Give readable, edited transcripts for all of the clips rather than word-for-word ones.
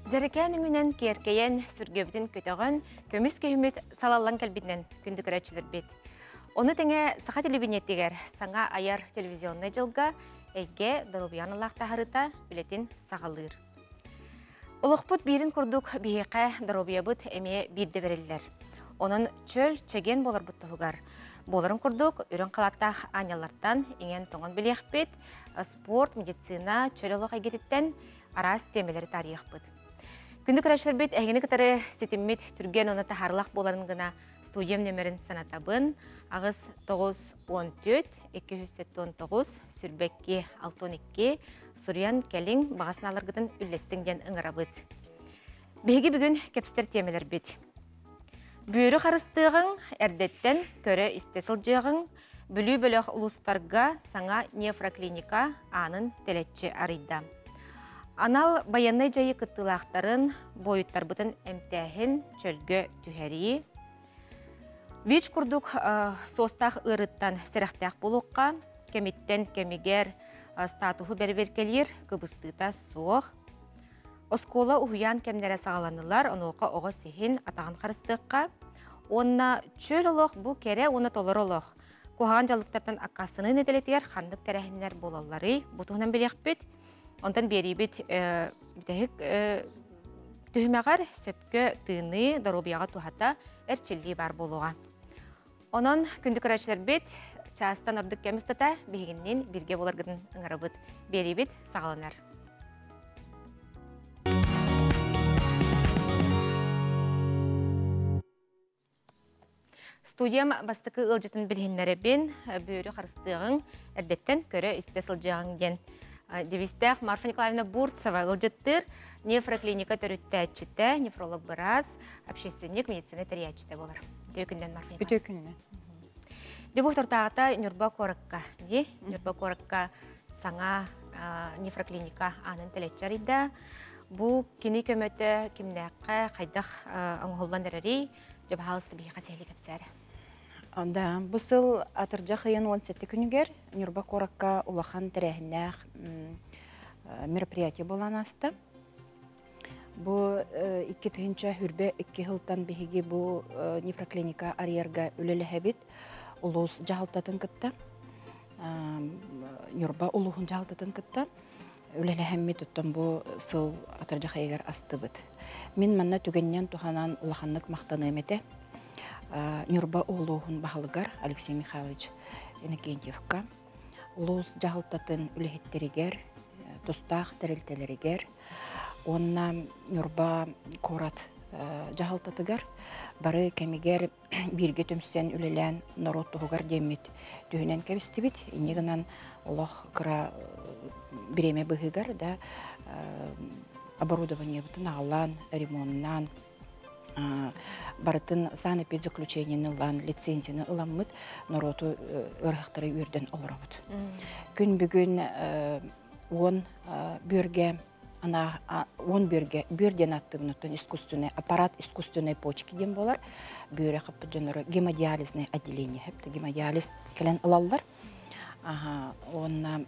Жарекән үңінен керкейен сүргебітін көтіғін көміс көйімет салалан кәлбітінен күнді көрәтшілер бет. Оны тәңе сақа телевинеттегер саңа аяр телевизионный жылға әйге Дарубиянылақ тағырыта білетін сағалыр. Олықпұт бірін күрдік бейеқә Дарубиябыт әме бірді берелілер. Оның чөл чеген болар бұттығығар. Боларын күрдік үрін қалаттақ анялардан еңен тоңын білеқ бет, спорт, медицина, чөл олық әгететтен арас темелері тарих бұд. Күнді көрәшілер бет әйгені кітары сетіммет түрген оны тахарлақ боларын ғына студиям нөмерін санатабын ағыз 914-219 сүрбәкке 62 Суриян кәлің бағасын алырғыдың үллестіңден ұңыра бұд. Беге бүгін кәпістер темелер бет. Бүйірі қарыстығың, әрдеттен көрі істесіл жағың, бүлі-бөліқ ұлыстарға саңа нефроклиника анын тәлетші арыйда. Анал баяннай жайы кыттылақтарын бойыттар бұтын әмтәхін чөлгі түхәрі. Вич күрдік состақ ұрыттан сәріқтәқ болуққа, кәметтен кәмегер статухы бәрберкелер кыбыстыта соқ. Оскола ұхуян кәмнәрі сағаланылар, онуға оғы сехін атаған қарыстыққа. Онна чөл олық бұ кәрі, оны толыр олық. Қоған жалықтардан аққасыны неделетігер қандық тәрәхінлер болалары бұтығынан білек бет. Онтан берибет түймәғар сөпкі тыны Дарубияға тухата әрчілі бар болуға. Онын күнді көрәчілер бет частан ордық кәмістата бейгіннен бірге боларғыдың ұңарабыд берибет сағаланар. Студиям бастықы ұлжытын білгенлері бен бүйірі қарыстығың әрдеттен көрі үсті сылжағың ден. Девистах Марфа Николаевна Бурцева, лоджеттыр, нефроклиника төрүттәчіті, нефролог біраз, общественник медицина тәриячіті болар. Дөкінден Марфа Николаевна. Өтөкінне. Дебух тортағыта Нюрба Коракка, Нюрба Коракка саңа нефроклиника анын тәлетчарыда. Бұ кені көмөті кімнәққа қайдақ аңғолдан әрәрей, жабы халысты бейқа сәйлі көпсәрі. Да, бұсыл атыржа қиын 17 күнігер Нюрба Коракка улахан тәрәхіннәқ мероприятие болан асты. Бұ 2 түхінші хүрбе 2 ғылтан бейге бұ нефроклиника арьерға өлелі әбет ұлыс жағылтатын күтті. Нюрба ұлығын жағылтатын күтті. Өлелі әммет ұттан бұ сыл атыржа қиығар асты бұд. Мен манна түгеннен тұханан улаханлық мақтаны әметі. Нюрба улуғын бағылығар Алексей Михайлович Иннокентьевка. Улуыз жағылтатын үліхеттерігер, тұстақ тәрелтелерігер. Онна Нюрба Корат жағылтатығар. Бары кәмегер бірге түмсен үлелен народ тұғығар демет түйінен кәбісті бит. Инегінен олақ қыра біреме бұғығар да оборудование бұтын ағылан, ремонтнан, барытын санэпидзаключениені ұлан, лицензияны ұламмыд, народу ұрықтары өрден олырабыд. Күн бүгін 10 бөрден аттығынытын аппарат искусственной почки дем болар. Бөрі қаппы жаныры гемодиализный отделение, хепті гемодиализ кәлін ұлалар. Онна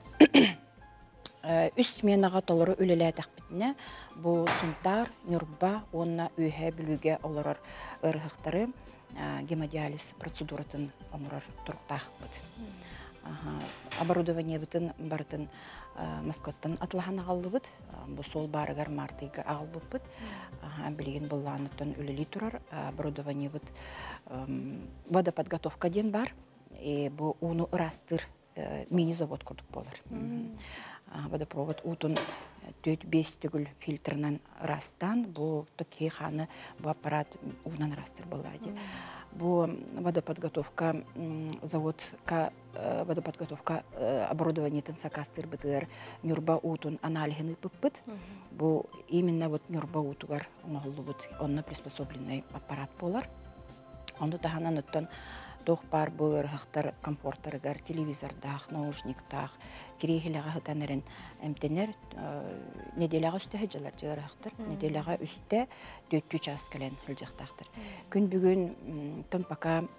үс менаға толыры өлелі әтәқпітіне бұл сұнтар, Нюрба, онна өйе білуге оларар ұрғықтары гемодиализ процедуратын омырар тұрқтақ бұд. Оборудование бұтын барытын Москваттан атылаған ағалды бұд. Бұл сол барығар мартыйға ағыл бұд бұд. Білеген бұлланыттан өлелі тұрар. Оборудование бұд водоподготовка ден бар. Бұл оны ұрастыр мини-завод күрдік болар. Водопровод утун 4-5 түгіл фильтрынан растан, бұл тұкей қаны бұл аппарат уынан растыр болады. Бұл водоподготовка водоподготовка оборудованиетін сақастыр бұтығар Нюрба утун аналигіні бұп-бұт. Бұл именно Нюрба утуғар оңғылы бұд, онына приспособленный аппарат болар. Онды тағанан өттен тоқ бар бұр ғақтар комфорттарығар, телевизордақ, наушниктақ, керейхіліға ғытанырын әмтенер неделяға үсті ғыджалар жығыр ғақтар, неделяға үсті 4 час кәлін ғылжықтақтыр. Күн бүгін тұн пақа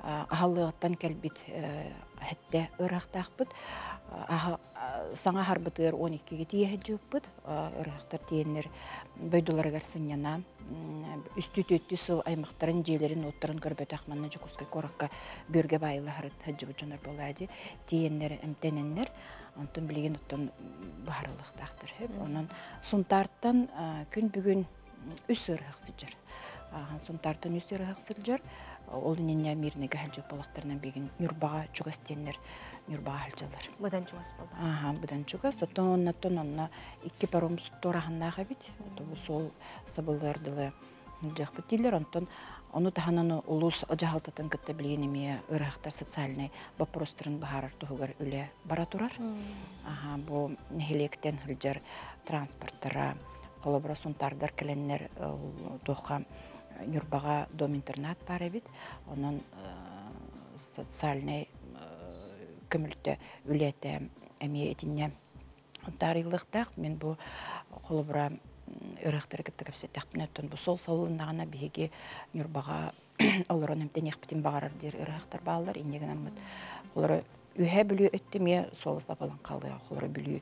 ахаллыгыттан келбит хетте ырахтахпыт. Саңа харбытыр 12-ге тиеһе жуппыт. Ырахтар тиеннер бөйдуларыгар сынянан үстү-төттү сыл аймактарын жээлерин оттарын көрбөт ахманна жукускай коракка бөргө байлахырыт хыжыбы жонор болады. Тиеннер эмтененнер антон билеген оттон баарылыктактыр. Онун сунтарттан күн бүгүн үс ырахсыжыр. Сунтарттан үс ырахсыжыр. Ол ненне мирнеге халжып балактарынан беген Нюрбага чугастеннер Нюрбага халжалар. Будан чугас болду. Будан чугас. Оттон онна 2 паром тораханнага бит. Сол сабылдардылы жакпыт дилер. Оны тахананы улус жахалтатын кытта билген эме ырахтар социальный вопростарын бахарар тугар үле бара турар. Бу нехелектен хылжар транспорттара колобра сунтардар келеннер тока Нюрбага дом-интернат бар бит. Онон социальный көмүлтө үлете эме этинне тарыйлыктак мен бу колобра ырахтар кытта кепсеттакпын өттөн бу сол салынагына биги Нюрбага олорон эмтен яхпытын багарар дер ырахтар баалар инеген аммыт колора үһэ бүлү өттүме сол сапалан калды колора бүлү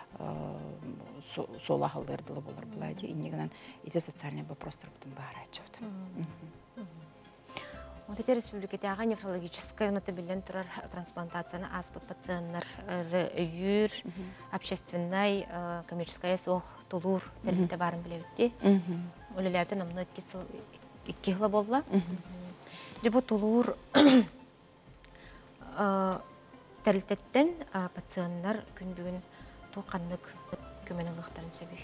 сола халдырдылы болар булайды инеген ите социальный вопростар бутун баарачат. Вот эти республикатага нефрологическая нотабилен турар трансплантацияны аспыт пациенттар үйүр общественной коммерческая сох тулур тәрбите барын билебитти. Олелерден амны 2 жыл болла. Жебу тулур тәрилтеттен пациенттар күн бүгүн туқанлык көмөнөлүктөрүн сөбүй.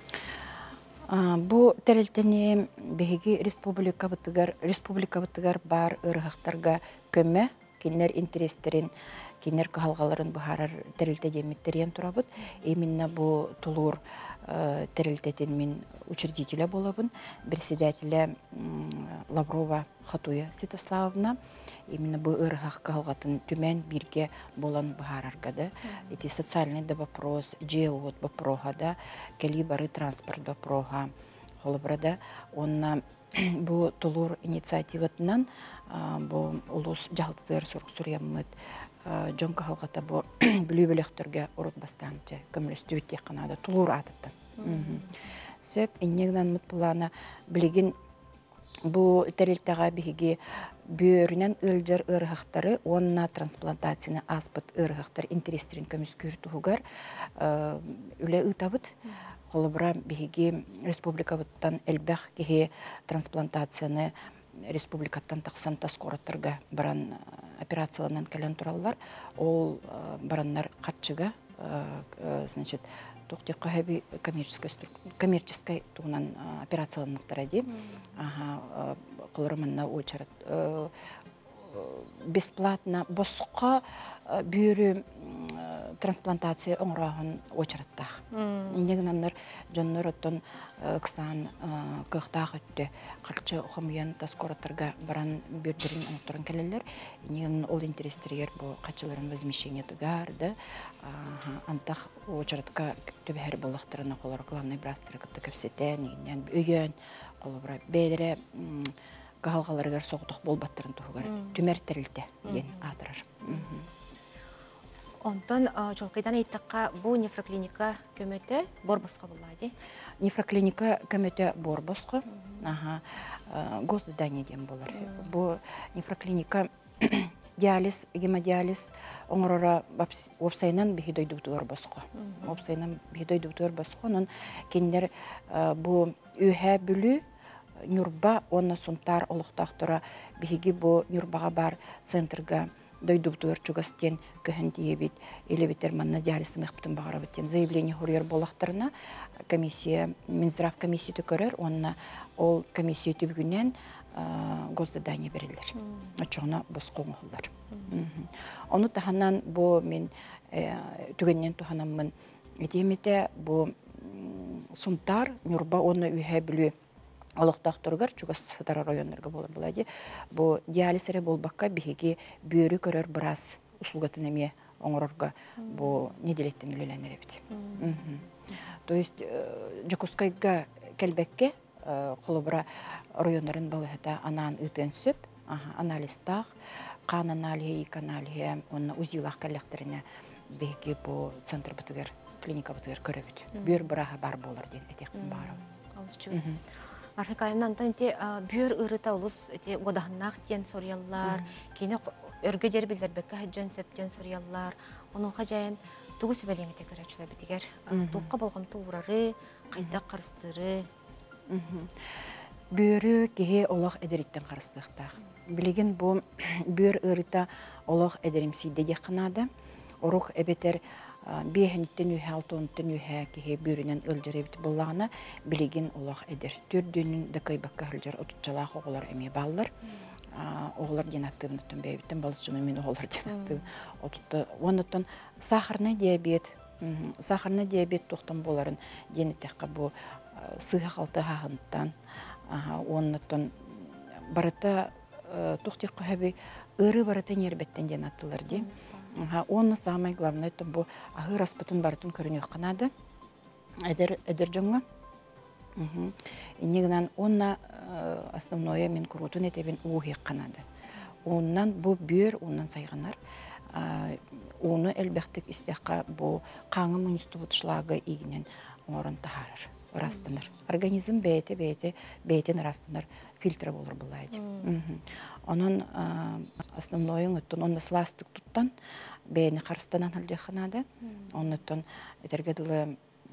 Бу тәрилтене беги республика бытыгар бар ырыхтарга көмө кинер интерестерин кинер калгаларын бахарар тәрилте демиттерен турабыт. Именно бу тулур тәрилтетин мен учредителя болобун, председателя Лаврова Хатуя Святославовна. Именно бу ырыхак калгатын түмен бирге болан бахараргада. Эти социальный да вопрос, жеот вопрога, калибары транспорт вопрога, холобрада. Он бу тулур инициативатынан бу улус жалтыр суряммыт жонка халгата бу бүлүбөлөктөргө урут бастанчы көмөлөстү тек канада тулур атыптан. Сөп иннегнан мут булана билигин бу терилтага биги бөөрүнөн ылжыр ырыхтары онна трансплантацияны аспыт ырыхтар интерестерин көмүскөр тугар үле ытабыт колобра биги республикабыттан элбах кеге трансплантацияны республикаттан таксан таскораттарга баран операциялардан келен тураллар ол бараннар катчыга значит тоқтыққа хэби коммерческой тугунан операцияланныктар эди. Колороманна очарат бесплатно босқа бүйрі трансплантация оңрағын очараттақ. Инегінаннар жоннор оттон кысан кықтақ өтті. Қалчы ұқымыян таскораттарға баран бүйрдерін оңықтырын келелер. Инеген ол интерестерігер бұл қачыларын возмещение тігарды. Антақ очаратқа төбәр болықтарына қолар главный брастыры күтті көпсетен, инеген өйен, қолыбыра бәдірі қалғаларығар соғытық бол баттырын тұғығар түмәр тәрілді ен атырар. Онтон жолқайдан айттаққа бұл нефроклиника көмөті борбосқа болады? Нефроклиника көмөті борбосқа госзданиеден болар. Бұл нефроклиника диализ, гемодиализ оңырора опсайнан бейдой дұқтығыр босқа. Опсайнан бейдой дұқтығыр босқа. Оның кендер бұл өйә бүлі Нюрба онна сунтар олықтақтыра бейгі бұл Нюрбаға бар центрға дойдуктур чугастен көһөн диебит элебитер манна диалистын ыхпытын багарабыттен заявление хурьер болактарына комиссия Минздрав комиссия көрөр онна ол комиссия түбүгүнен госзадание берилер. Очоңна боскоңулдар. Ону таханан бу мен түгөннен туханаммын этемете бу сунтар Нюрба онна үйе билүү олықтақтырғар чугас сатара районларға болар болады. Бұл диализері болбаққа бігеге бүйірі көрер біраз услугатын әме оңырырға бұл неделеттен үлеләнер әбіт. То есть, Жакускайға кәлбәкке қолыбыра районларын балығыта анан үтен сөп, анализтақ, қан аналия, ик аналия, онна узилах коллекторына беги по центр бытыгер, клиника бытыгер көрөбүт. Бүйөр быраха бар болар ден этектин бары. Марфикайнан те бүйөр ырыта улус те годахнак тен сорияллар, кини өргө жер билдербекке хаджан септен сорияллар. Onun хажайын тугу себелеңе те көрөчүлөр битигер. Тукка болгон туурары, кайда карыстыры. Бүйөрү кеhe олох эдериттен карыстыктак. Билеген бу бүйөр ырыта олох эдеримсийде якынада. Орук эбетер бехниттен үһэ алтонтен үһэ кеhe бүйөрүнөн ылжырыбыт буллагына билеген олох эдер. Түрдүнүн дакай бакка ылжыр отучалак оголор эме баллар. Оғылар денаттығынытын бәйбіттен балысчыны мен оғылар денаттығын отутты. Онытын сахарный диабет тоқтан боларын денеттеққа бұл сыға қалты хағынттан. Онытын барыта тоқтеққа әбі ұры барыта нербеттен денаттылар де. Оны самай главный бұл ағыр аспытын барытын көріне қанады. Әдір жоңға. Негнан онна основное мен курутун этебин уһи канады. Оннан бу бүйөр, оннан сайганар. Оны элбектик истекка бу каңы мунстубутшлагы игнен орын тахарыр, растаныр. Организм бейтен растаныр, фильтр болыр булайды. Онун основное оттон онда сластык туттан бейни карстанан алды канады. Оннан этергедиле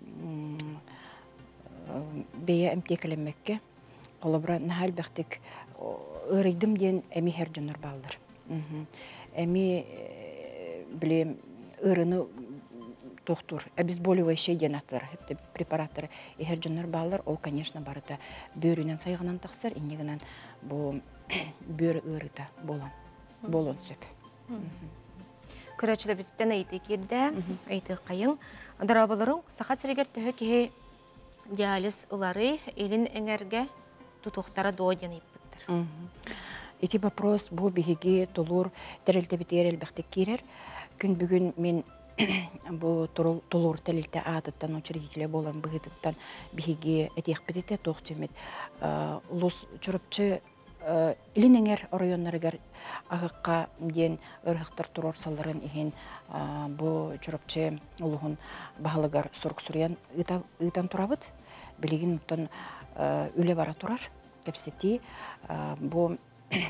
бейе эмтекелемекке колобра нахал бактык ырыйдым ден эми хержонор балдыр. Эми билем ырыны доктор обезболивающий денаттар, хепте препараттар хержонор балдыр. Ол, конечно, барыта бөрүнөн сайганан таксыр, иннегенен бу бөр ырыта болон сөп. Көрөчүлөр биттен айты кирде, айты кайын. Дарабаларың саха сирегер төһө кеhe диализ улары элин эңерге тутуктара дооден иппиттер. Эти вопрос бу биһиги толур терелте битер элбектик кирер. Күн бүгүн мен бу толур телилте атыттан учредителе болан быгытыттан биһиги этехпетете тохчемет улус чурупчы илинеңер районнарыгар агыкка ден ырыктар турорсаларын иһин бу чурупчы улугун баһалыгар сурк-сурян ытан турабыт. Билигин уттан үле бара турар. Кепсети бу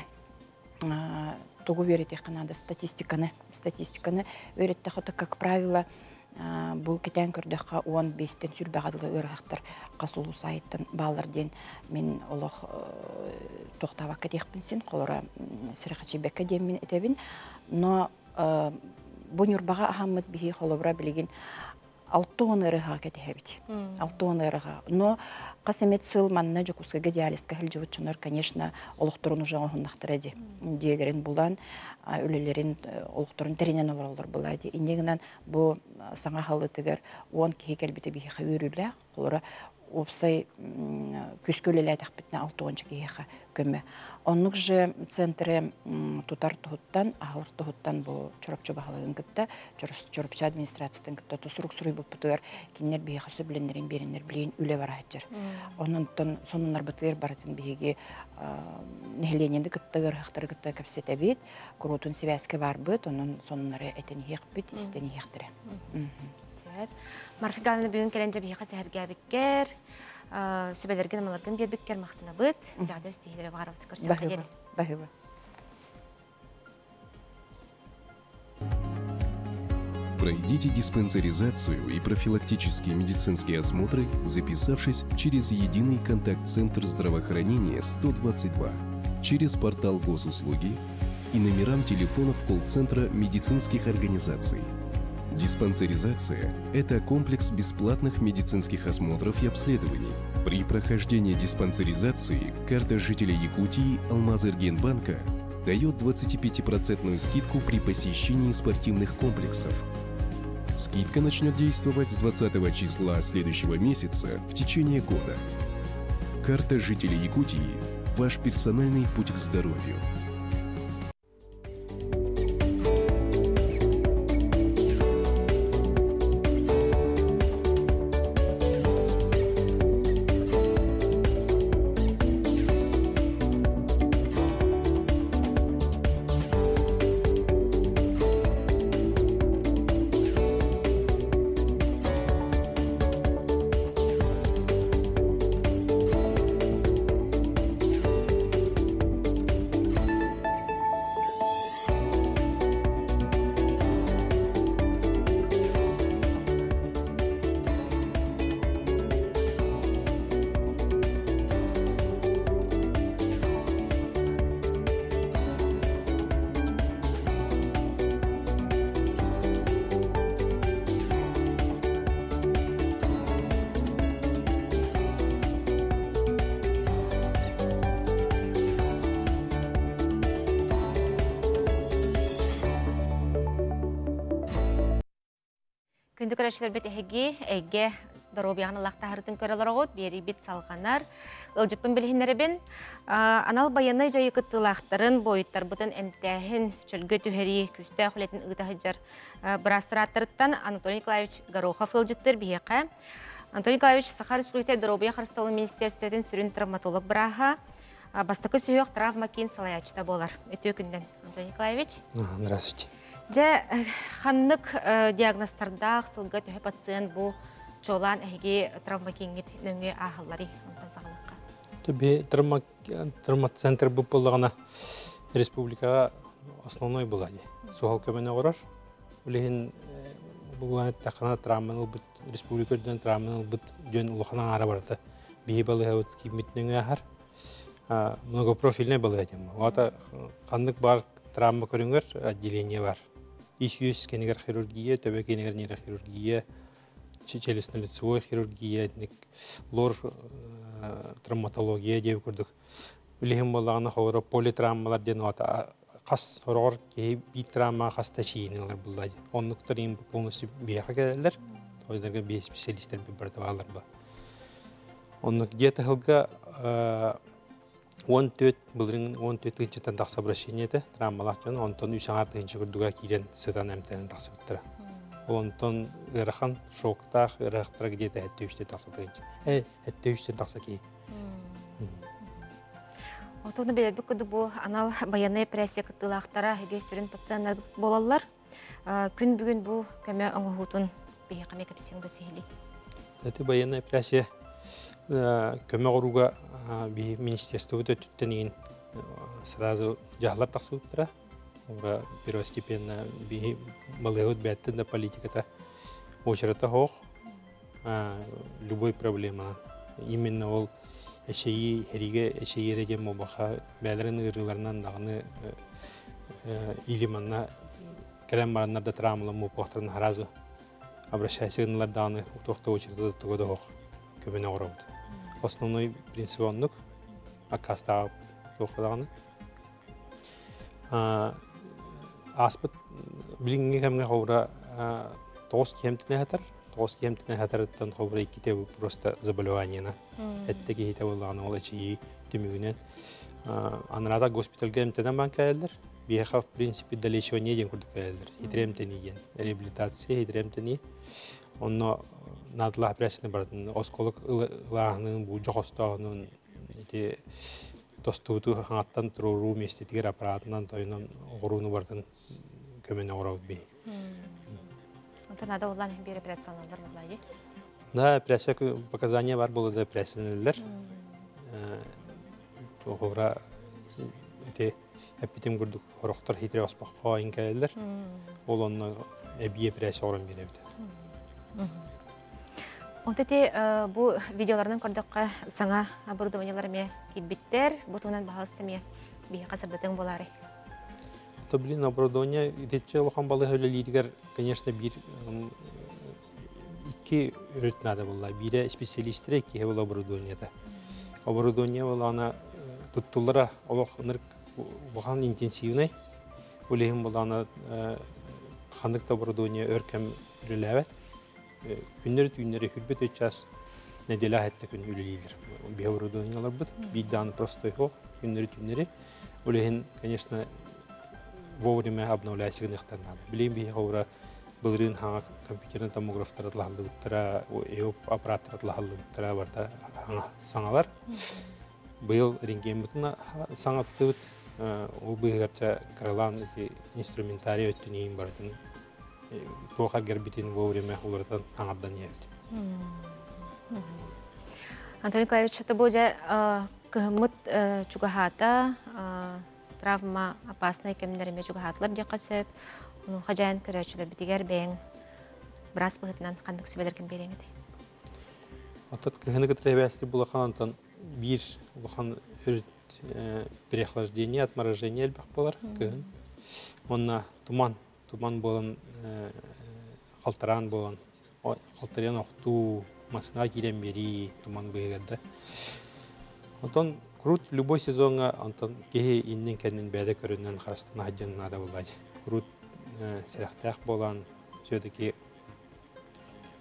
тогу верите канада статистиканы өйрөттө хата, как правило, бу кетен көрдөккө 15тен сүрбагадылы ырыктар касулуу сайттан баалар ден мен олох токтабакка дехпинсин колора сырыхачыбекке ден мен этебин. Но бу нюрбага ахаммыт бихи холобра билигин 6 ырыга кетебит. 6 ырыга. Но касемет сыл манна жокускага диализга хилжыбытчынар, конечно, олуктурун жаңа хундактырады. Диелерин булдан өлелерин олуктурун теренен оролдор булады. Инегинен бу саңа халытыгар 10 кекелбите бихи хавырүлө, колора опсай күскөлелетак битне 6 кеха көмө. Оннук же центре тутар тухуттан, ахылыр тухуттан бу чурапчы бахалыгын кытта, чурапчы администрациядан кытта тусурук суруй буппутугар кинер бихи сөбүленерин беренер билейин үле барахачыр. Оннан сонунар бытыр баратын бихиги нехлененди кыттагыр хактары кытта капсетебит, курутун связке барбыт, оннан сонунары этени хекбит, истени хектире. Марфиканы бүгін келенже бейқа сәхірге беккер, сөбелерген амаларген бер беккер мақтына бұд, бәді стихилері бағарабыты көрсен қадері. Бахыба. Пройдите диспансеризацию и профилактические медицинские осмотры, записавшись через единый контакт-центр здравоохранения 122, через портал госуслуги и номерам телефонов колл-центра медицинских организаций. Диспансеризация – это комплекс бесплатных медицинских осмотров и обследований. При прохождении диспансеризации карта жителя Якутии Алмазэргенбанка дает 25% скидку при посещении спортивных комплексов. Скидка начнет действовать с 20 числа следующего месяца в течение года. Карта жителя Якутии – ваш персональный путь к здоровью. Күнді көрәшілер бет әйге дорубияғын лақтағырдың көрілер оғыт, бері бет салғанар, ұлжыппын білгенлері бен. Анал баяны жайы күттілақтарын бойыттар бұтын әмтәхін чөлгі түхері күсті әқылетін ұғытағыджар бірастыраттырыттан Анатолий Николаевич Горохов ұлжыттыр бейеқа. Анатолий Николаевич Саха Республиката Дорубия Харыстауы Министерстветін сүрін травматолог бұраға бастықы сүйек травма кейін салаячта болар. Өте өкінден, Анатолий Николаевич. Здравствуйте. Жа ханнык диагностардақ сылға түхі пациент бұл жолан әйге травма кейінгет нөңе ағылары онтан сағылыққа. Төбе травма-центр бұл болғана республикаға основной болады. Соғал көмені орар. Олеген бұлғаны тақына травманыл бұд, республикадан травманыл бұд жөн ұлықынан ара барды. Бейі балы әуіт кеймет нөңе ағар. Многопрофильный балы әдем. Оғата қандық бар травма көріңгер отделение бар. Иш-юс кенегер хирургия, төбе кенегер нейрохирургия, челюстно-лицевой хирургия, лор травматология деп көрдік. Үлеген болағына қоғыры политравмалар ден оғата қас ұрғыр кей бит травма қаста чейініңлер бұлдайды. Онлықтар ең полностью бейіға кәлелер, тойдарға бей специалистер бей барды бағалар ба. Онлық где-то ғылға 14 бұлырың 14 ғынчыттан тақсы обращениеті травмалақ жөн, онтон 3 аңарты ғынчы күрдіға кейден сытан әмтәнін тақсы бүттірі. Онтон ғыраққан шоқтақ, ғырақтыра где-то әтті 3-тен тақсы ғынчы. Әтті 3-тен тақсы кей. Отоны белербі күді бұл анал баяны прессе күттілақтара әге сүрін пациенттар болалар. Күн бүгін бұл көмі оңығутын бейі қаме көпсеңді сейлі. Әті баяны прессе көмі ғыруға министерство өттіттен ең сразу жағлар тақсы өттіра. Ура первостепенно балығыт бәттін политиката очерата хоқ. Любой проблема. Именно ол әшейі, әриге әшейі ереген молбақа бәлерін ғырғыларынан дағыны илиманна кәрәм баранларда травмалы мұпақтарын харазу обращайсығынлар дағыны тоқта очерата тұғыда хоқ көміне ғырауды. Основной принцип онлық аққастағы тоқыдағыны. Аспыт білінге кәмге қауыра 9 кемтіне әтір. 9 кемтіне әтіріттен қауыра 2 просто заболеваниена. Әттеге хейте болағаны ол әчейі түмігінен. Анырада госпиталға әмтенен бан кәлдір. Бейқа, в принципе, долечивание ден күрді кәлдір. Хитремтені ген. Реабилитация, хитремтені. Онно надылақ прәсіні бардың. Осколық ұлағының, бұл жоқостағының тостуыту аңаттан тұру местетігер аппаратынан тойынан ғыруыны бардың көмені ғырауд бей. Онтан ада олан бері операцияландар болады? Да, операция показания бар болды операцияланылар. Ғыра әппетім күрдік ғырықтар хитре аспаққа айын кәлілер. Ол онына әбей операция ғырын беребді. Онтете бұл видеоларының көрдіққа саңа оборудованияларыме кейбіттер, бұтығынан бағалыстыме бейі қасырдатың болары. То, блин, оборудование, детче лохан балы хөлелерігер, конечно, бір iki ürüt надо было. Бирі специалистері ки бұл оборудованиеті. Оборудование бұл ана тұттулыра оған интенсивный. Олеген бұл ана қандықта оборудование өркем үріләвет. Күннері хүлбет өтчас неделя әтті күн үлелейлер. Бе оборудованиялар бұд. Биданы простой хоқ, күннері. Олеген, конечно, вовремя обновляйся гнехтар надо. Білем бе ғауыра бұлырын хаңа компьютерный томографтар атлағылы бұттыра, аппараттар атлағылы бұттыра барда саңалар. Бұл рентген бұтына саңатты бұт. Ол бұғырча қырылан инструментарий өттін ең бардың. Тоға гербитин вовремя олардан аңардан ебді. Антон Николаевич, это будет кыгымыт чугахата, травма опасная кемнеріме чугахатлар деқа сөп, оның қажайын көрәчілер бітігер бәйін біраз бұғытынан қандық сөбелер кем береңеді. Атат кыгыны кітірі бәсті бұлақан антон бір бұлақан үріт переохлаждение, отморожение әлбәқ болар кыгын. Онна туман болан, қалтаран болан, қалтаран оқту, масына келен бері туман бұйырды. Антон крут любой сезонға антон кеге иннен кәннен бәді көрінен қарастына хаджанына да болады. Крут сәріқтақ болан, сөйдікі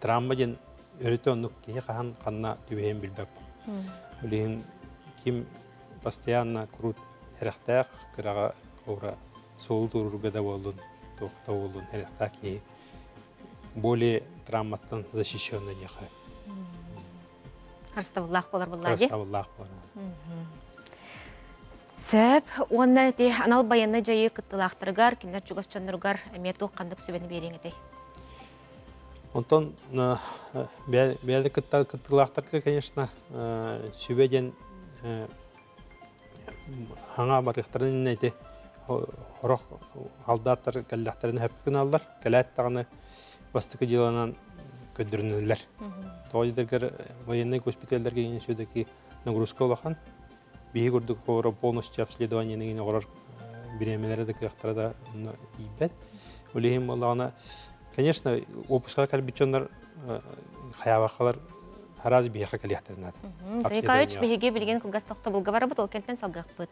травма ден өрөтө оннук кие кахан канна түбээн билбеп. Улин ким постоянно крут херахтак кырага ора сол туруга да болдун, токто болдун херахтак и более травматтан защищенный неха. Харставаллах болар буллади. Харставаллах болар. Сөп, онна де анал баянна жайы кыттылақтыргар, кинер чугас чоннургар эмету кандык сүбени береңеде. Онтон бәлі кыттылақтыргар, конечно, сүбеден хаңа барықтарын нәйте хорох алдаттар кәлләқтарын хөпкін алдар, кәләттағаны бастықы жыланан көддірінілер. Тоғыдыргар военный госпитальдерге ең сөйдекі нагрузка олақан, бейі көрдік қоры полностью обследование негені қорар беремелері де кіяқтары да ебет. Олейім олағына, конечно, опусқа кәлбетчонлар қаябақалар хараз бейіға кәлияқтарынады. Тайкаевич бейге білген кылгас тоқты бұлға бары бұд, ол кенттен салғақ бұд.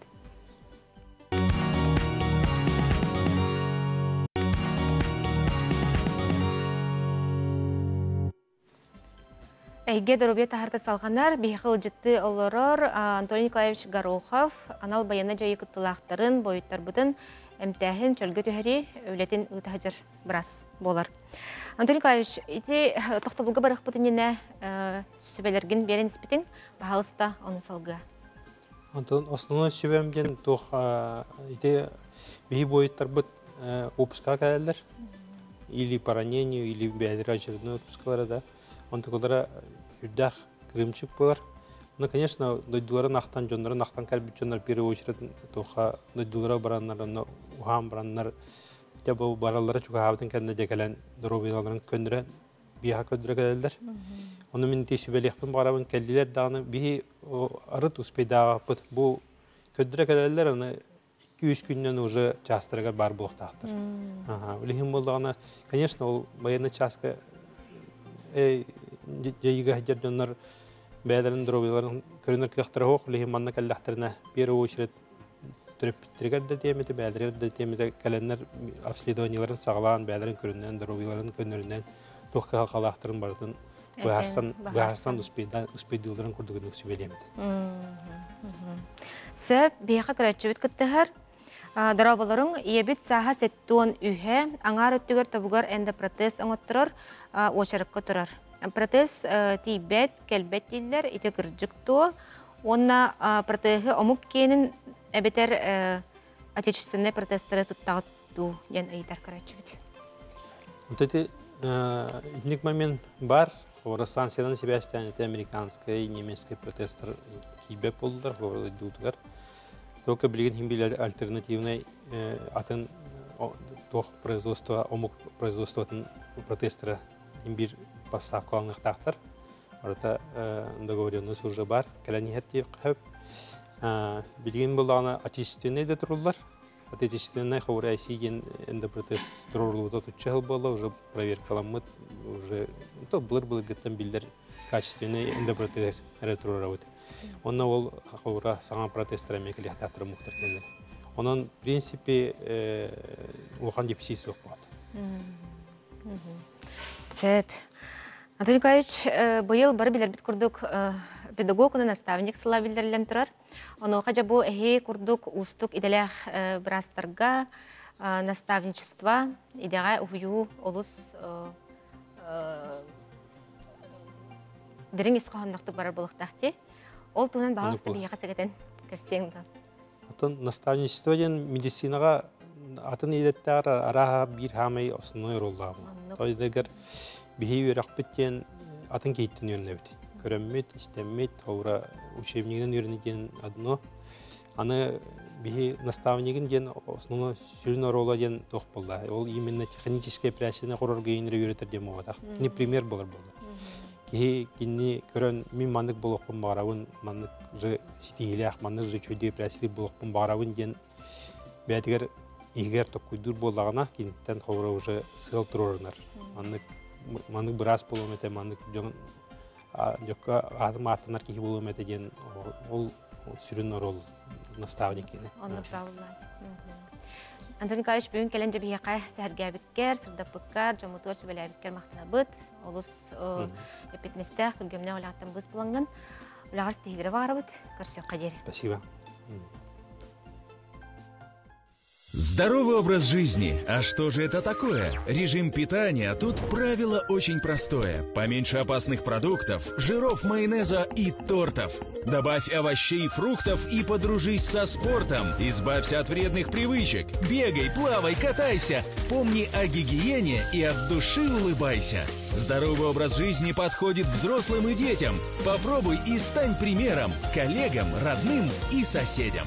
Әйге дұрубе тахарты салғанар, бейхіл жітті олырыр Антоний Николаевич Горохов, анал баяны жайы күттілақтарын, бойыттар бұдын, әмтәхін чөлгі төхері өлетін ұтағыжыр біраз болар. Антоний Николаевич, ете тоқты бұлға барық бұдын ені сүбелерген берен іспетін, бағалыста оны салға. Антон, основной сүбемген тоқ ете бейі бойыттар бұд опусқа кәлілер, или по ранению, или бәдір ажырыны отпускалары да. Онтаколара үрдәк кірімчік болар. Ну, конечно, дойдулары нақтан жонлары, нақтан кәрбет жонлар первый очередь тоқа дойдулары баранлар, уған баранлар, бұл баралары чуға абытын кәнді декәлән дұробилаларын көндірі, бейға көндірі кәлелдер. Оны мен тейсі бәлеқпін бағарабын кәлділер дағыны бейі арыт ұспейдағы бұд. Бұл көндірі кәлелдер, оны 2-3 күннен уже частырыға бар болықтақтыр. Үлігін болдағына, конечно, ол баяны частқа жайыға әдер жонлар бәлерін дұробиларын көрінер кіяқтыры оқ, үлігін манна кәлләқтіріне первый очередь түріп біттіргер де теметі, бәлерер де теметі кәләнлер обследованияларын сағалаған бәлерін көрінен, дұробиларын көнерінен тоққа қалақтырын бардың бұяқстан ұспейділдерін күрдігін өксі белемеді. Сөп, бейқа күрәтші өт күттіғар, дұрабыларың ебет саға сеттуын үйе, аңар өттігер табуғар әнді протез оңыттырыр, очарыққа тұрар. Протез тейбет, кәлбет дейлер, ете кірджік туы. Онна протезі омық кейінің әбетер отечественный протезтері тұттағытту ден айдар күрәтші өт. Вот эти ник момент бар, станциядан Себастьян, это американский и немецкий протестер кейбет болдылар, дудығар. Только билген химбилер альтернативный атын тох производства, омук производствотын протестера химбир поставкаланных тахтар. Ората договоренность уже бар. Кәләнихетті қәп. Билген болдағына отечественный де тұрулар. Отечественный хауыр әйсейген әнді протест тұрулуыда тұтчағыл болды. Уже проверкаламыд. Уже бұлыр геттен билдер качественный әнді протест әрі тұрура өті. Онна ол хауыра саңа протестера мекелі әтәқтірі мұқтыр кәлдер. Онын, в принципе, оған депсейсі өк болады. Сөп. Антоний Николаевич, бұйыл бары білер біт күрдік педагог, оны наставник сыла білдерілен тұрар. Оны қажа бұл әхей күрдік ұстық иделях бірастарға наставничество, идеға ұйу олыс дірің ісқағындықтық барар болықтақты. Ол туынан бағалысты бейеға сәгетен көпсеңді. Атын наставничество ден медицинаға атын едеттер араға бір хамай основной роллағы. Тойдегер бейі өрек біттен атын кейттен өріне біт. Көріммет, істеммет, ауыра учебнигінен өріне ден адыно. Аны бейі наставнигін ден основной сүрін ролла ден тоқ болды. Ол именно техническое прясіне қорор гейнері өретер дем оғадақ. Не пример болар болды. Кеге кенне көрін мен мандық болуқпын бағарауын, мандық жы сетегелек, мандық жы чөйдегі прәсілі болуқпын бағарауын ден бәдігер егер тоққойдыр болағына кенттен қауыра уже сығыл тұрорынар. Мандық біраз болуым әте, мандық жоққа адым атынар кеге болуым әте ден ол сүрін орол наставник ені. Оны правылай. Антон Николаевич бүгін келен жабияқай сәргәбіккер, сырдапықкар, жамутуар сөбәләбіккер мақтана бұд. Олыс епетнестәқ, күлгемне олағаттан бұз бұланған. Олағар стихидері бағара бұд. Көрсек қадері. Спасибо. Здоровый образ жизни. А что же это такое? Режим питания. Тут правило очень простое. Поменьше опасных продуктов, жиров, майонеза и тортов. Добавь овощей и фруктов и подружись со спортом. Избавься от вредных привычек. Бегай, плавай, катайся. Помни о гигиене и от души улыбайся. Здоровый образ жизни подходит взрослым и детям. Попробуй и стань примером коллегам, родным и соседям.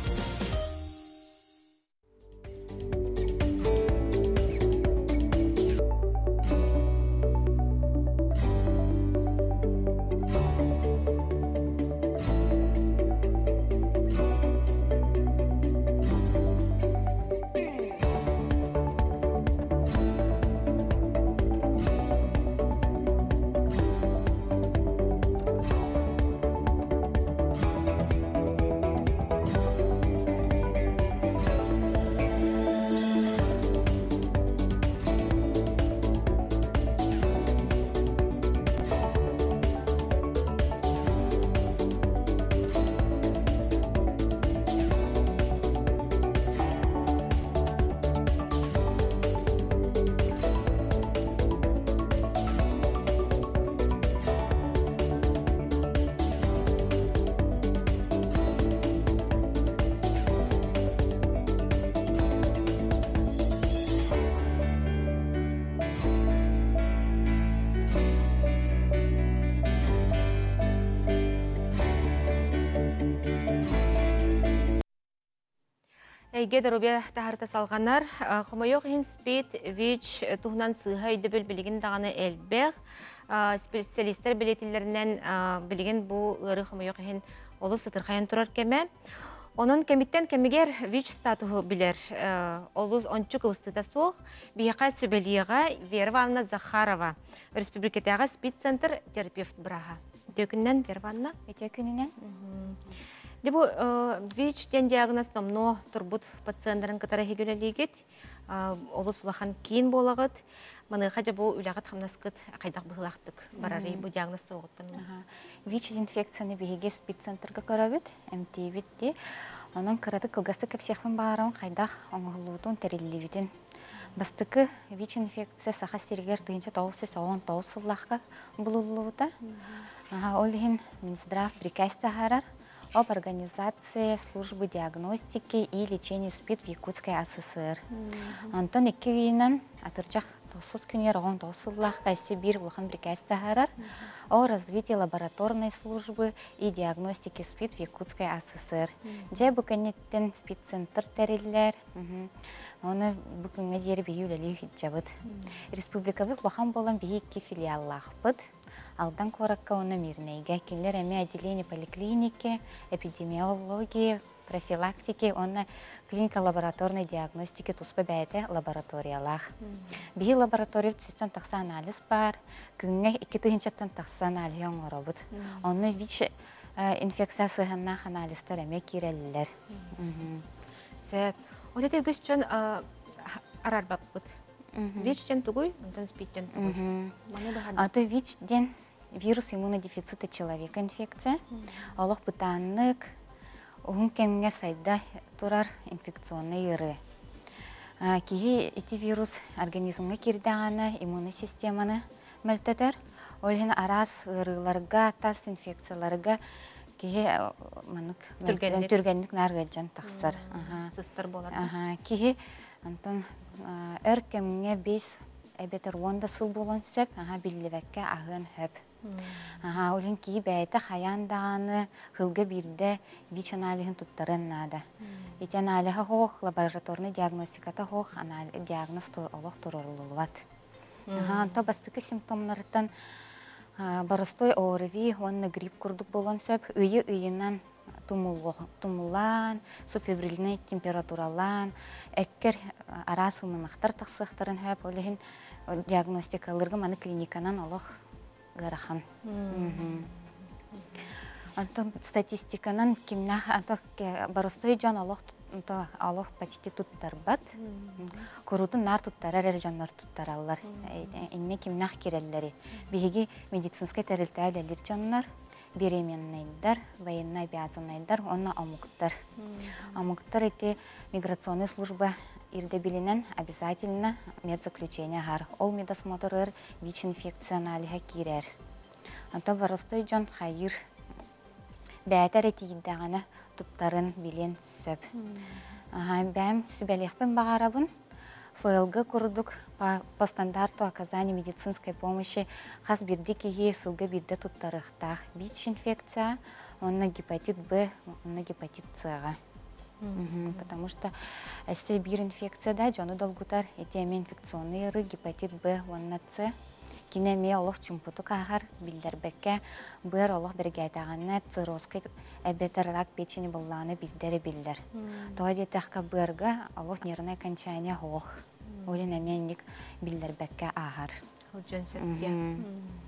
Әйге дәрубе тахарта салғанар, қомайоқ хин спит, ВИЧ туғынан сыға үйді білген дағаны әлбәқ, специалистер білетілерінен білген бұл ұры қомайоқ хин олы сытырқайын тұрар кәмі. Onun kemitten kemiger ВИЧ статуы білер. Олыз ончу кывыстыда соқ, бияқа сөбелиеға Верванна Захарова, республикатаға спид-центр терапевт бұраға. Дөкіннен, Верванна? Дөкіннен. Дебу ВИЧ ден диагноз номно турбут пациентларын катара хегелелигит, олыс улахан кейін болагыт, маныға жабу үлағат хамнаскыт қайдақ бұғылақтық барары бұл диагноз тұрғыттың. ВИЧ инфекцияны бігеге спид-центрға көрабет, МТ-витте. Оның кыраты кылгасты көпсекпен бағарауын қайдақ оңғылуытын тәрелілеветін. Бастықы ВИЧ инфекция сақа сергер тыгынша 909 сыллаққа бұлылуыта. Олығын Минздрав прикайста харар. Об организации службы диагностики и лечения СПИД в Якутской ССР. Антон Иккигинан атырчах тосус күнер оғын тосыллах кайсы бир улахан прикайста харар о развитии лабораторной службы и диагностики СПИД в Якутской ССР. Жай бүкәнеттен СПИД-центр тәрелілер. Оны бүкінгі дері бейюлелі хиджабыд. Республикабыз улахан болан бейікке филиаллах бұд. Алдан коракка оны мирнейге, келер әме отделение поликлиники, эпидемиологии, профилактики, оны клиника-лабораторной диагностики туспа бәйті лабораториялах. Бей лаборатория түстен тақса анализ бар, күнге 2-тығыншаттан тақса анализ оңырабыд. Оны ВИЧ инфекциясы ғаннақ анализтер әме керелілер. Сәп, өтеті өгіз чөн арар баппыд. ВИЧ ден түгіл, онтан спид ден түгіл. Аты ВИЧ ден вирус иммунодефицита человека инфекция. Олық бұтанлық, оғын кәмге сайда тұрар инфекционный ыры. Кейі эти вирус организмға кердіғаны иммунный системаны мәлтетер. Олығын арас ырыларға, тас инфекцияларға кейі түргенлік нәргәджан тақсар. Сыстар болар. Кейі өр кәмге 5 әбетер 10 сыл болын сөп, білдівәкке ағын хөп. Олын кей бәйті қаяндағаны ғылғы бірді ВИЧ анализін тұттарын нады. Еті аналиға хоқ, лабораторный диагностиката хоқ, диагноз олық тұрылылуат. То бастықы симптомларыттан барыстой орыви, онны грипп күрдік болын сөп, үйі-үйінен тумулан, субфебрильный температуралан, әккер арасымынақтар тақсықтарын хөп, олығын диагностикалырғы маны клиниканан олық ғарахан. Антон статистиканан кимнах барыстой жан олық алох почти туттарбат. Курутун нар туттарар эржаннар туттараллар. Инне кимнах киреллери. Биги медицинская терилтәлелер жаннар, беременныйдар, военный обязанныйдар, онна амуктар. Амуктар эти миграционная служба ирде билинен обязательно медзаключение хар. Ол медосмотрыр ВИЧ-инфекция аналига кирер. Анта варостой жон хайыр бәтер етейдіғаны туттарын билен сөп. Бәм сүбәлеқпен бағарабын. ФЛГ курдук по стандарту оказания медицинской помощи хас бирди кихи сылгы бирді туттарықтақ. ВИЧ-инфекция, онна гепатит Б, онна гепатит С. Потому что если бир инфекция, да, жоны долгутар, эти инфекционные ры, гепатит Б, онна С. Кинеме олох чумпуту кахар билдербекке бер олох бергәйтәгәнне циррозка әбетер рак печени булланы билдере билдер. Тоди тахка берга олох нервное окончание хох. Олен әменник билдербекке ахар. Уҗансәпкә.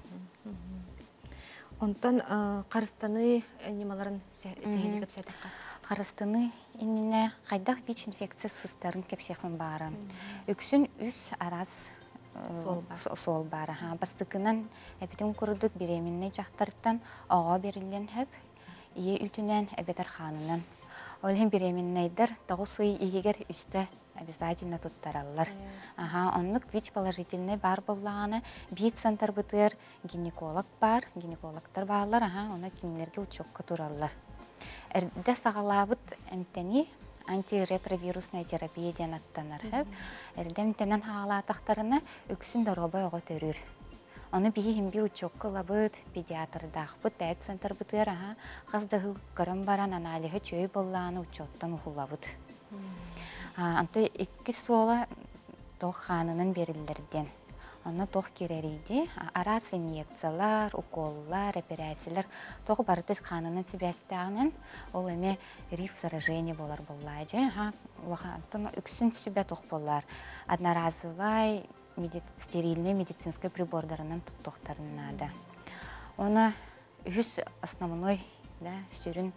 Онтан карыстаны немаларын сәһиле кепсәтәккә. Карыстаны инне кайдак ВИЧ инфекция сыстарын кепсәхмән барын. Үксүн үс арас сол бар. Бастыкынан әбетен күрдік беременный жақтарттан аға берілген әп, ие үтінен әбетер ханынан. Олен беременнайдар тағысы егер үсті обязательно туттаралар. Онлық ВИЧ положительный бар болағаны бейт центр бұтыр гинеколог бар, гинекологтар бағалар, оны кемлерге учокқа туралар. Әрді сағалабыт әнтені антиретровирусная терапия ден аттанар. Әрдем тенен хаалатақтарына үксін дороба оға төрір. Оны бейі химбир учокка лабыт, педиатрдақ бұт, бәйт центр бұтыр, қаздағы көрім баран аналиғы чөй болланы учоттан ұхылабыт. Анты 2 сола тоқ ханының берілдерден. Оны тоқ керерейді, арас инъекциялар, уколлар, операциялар тоқ барды ханының себестағынан ол әме риск заражения болар боллайды. Үксін сүбе тоқ болар. Одноразовай стерильный медицинский прибордарынан тоқтарынады. Оны үз основной сүрін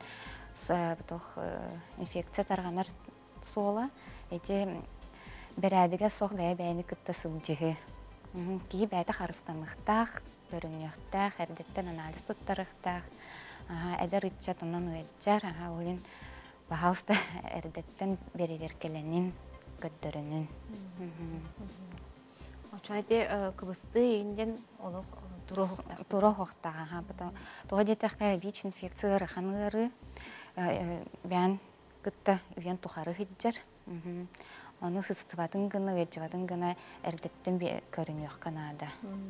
инфекция тарғанар сола, әте бәрәдіге соқ бәйбәйіні күтті сылжығы. Кей бәйті қарыстанықтақ, көрінеқтақ, әрдеттен анализ тұттарықтақ, әдір үтчатынан өтчар, олен бағалысты әрдеттен береверкеленін көттірінін. Очайды күбісті енден олық Туры хоқтаға. Тоға детәққа ВИЧ инфекциялары қанығыры бән күтті үйен тұқары хиджар. Оны хыстыватын гына, өджіватын гына әрдеттен көрінеуқ қанады.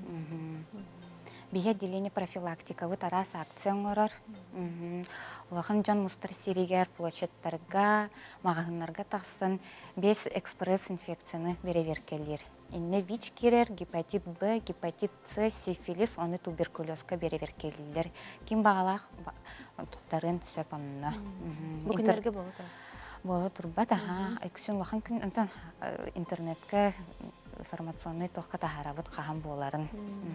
Бейе деление профилактика, вот арас акция оңырар. Олағын жан мұстар серегер площадтарға, мағағынларға тақсын 5 экспресс инфекцияны береверкелер. Инне ВИЧ керер, гепатит Б, гепатит С, сифилис, оны туберкулезка береверкелер. Кем бағалақ тұқтарын түсіп онына. Бүкіндерге болу тұр? Болу тұрбат, үксін лоқан күн интернетке информационный тоққа тахарабыт қаған боларын.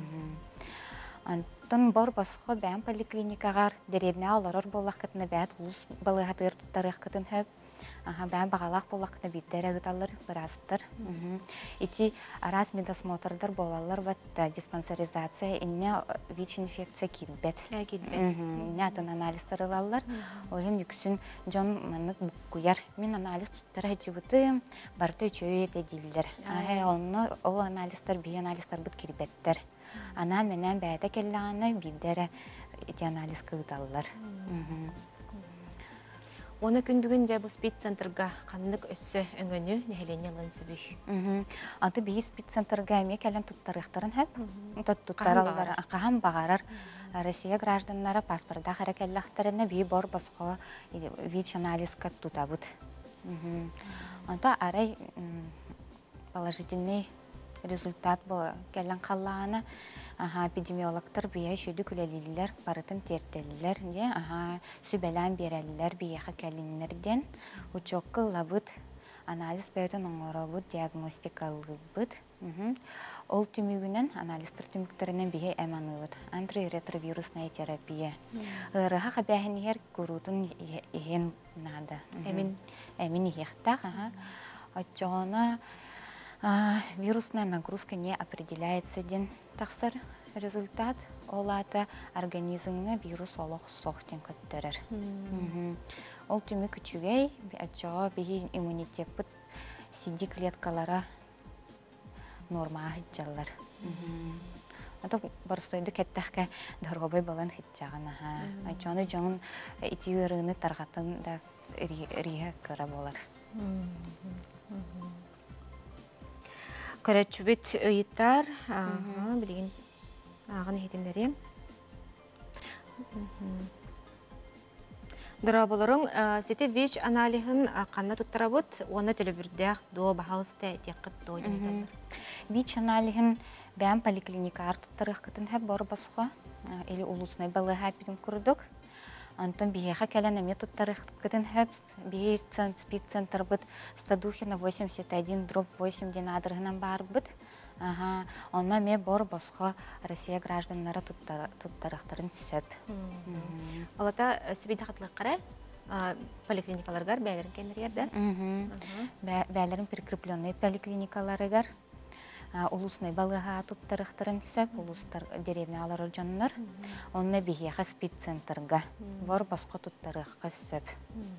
Антон бар басқа бән поликлиникағар деребіне аларар болақ кітіні бәт ұлыс балығатыр тұттарық кітін хөп. Бән бағалақ болақ кітіні биттер әгіталар бірастыр. Ити арас медосмотрдар болалар бәт диспансеризация инне ВИЧ инфекция келбет. Инне атын анализтар алалар. Олен үксін жон мәнік бұққуяр. Мен анализ тұттар әжібіті барты үшөй еті дейілдер. Ол анализтар, бей анализтар бұт келбеттер. Анан менен бәйті келлағаны білдері еті анализ қығыталылар. Оны күн бүгін жабы спид-центрға қанлық өссі өңіні нәхелене алын сөбүй. Аты бейі спид-центрға әме кәлін тұттарықтарын әп. Тұттаралар қаған бағарар. Россия гражданлары паспорда қаракәллақтарына бей бар басқа ВИЧ анализка тұтабыд. Anta арай положительный результат был кәлін қаллағаны. Эпидемиологтар бия шөді күлелілер, барытын тертелілер, сүбәлән берәлілер бияға кәлінлерден. Учоққы лабыт анализ бөтен оңоробут, диагностикалыбыт. Ол түмүгүнен, анализтер түмүктеринен бихе эманыбыт. Антиретровирусная терапия. Ырыха хабяхинер курутун ихен нада. Эмин ихтах, отчона вирусная нагрузка не определяется ден тахсар результат. Олата организмне вирус олох соқтен көттерер. Ол түмі күчүгей, отчоо бихи иммунитет бит сиди клеткалара норма хитчалар. Ата барстойды кеттахка даргобай балан хитчагана. Отчооны жоңун итигырыны таргатын да рия кыра болар. Көрөчүбүт ыйыттар, билген ағын хетендері. Дырабылырың, сеті ВИЧ аналихын қанна тұттарабыт, оны төлөбірдәқ до бағалысты әтеққыт до денетелдір. ВИЧ аналихын бән поликлиникаар тұттарық кітін әп бары басқа, или улусынай балы әпідім күрдік. Антон бихеха кәлән әме тұттарық кітін әп, бихе спид-центр бұд, Стадухина 81/8 ден адырғынан бар бұд. Онна ме бор босқа Россия гражданлары туттарықтарын сөп. Олата сөбейді қатылық қара поликлиникаларғар бәлерін кәндірерді? Бәлерін прикрепленный поликлиникаларығар. Улусынай балыға туттарықтарын сөп, улустар деревнялары жаннар. Онна бейеға спид-центрға бор босқа туттарыққа сөп.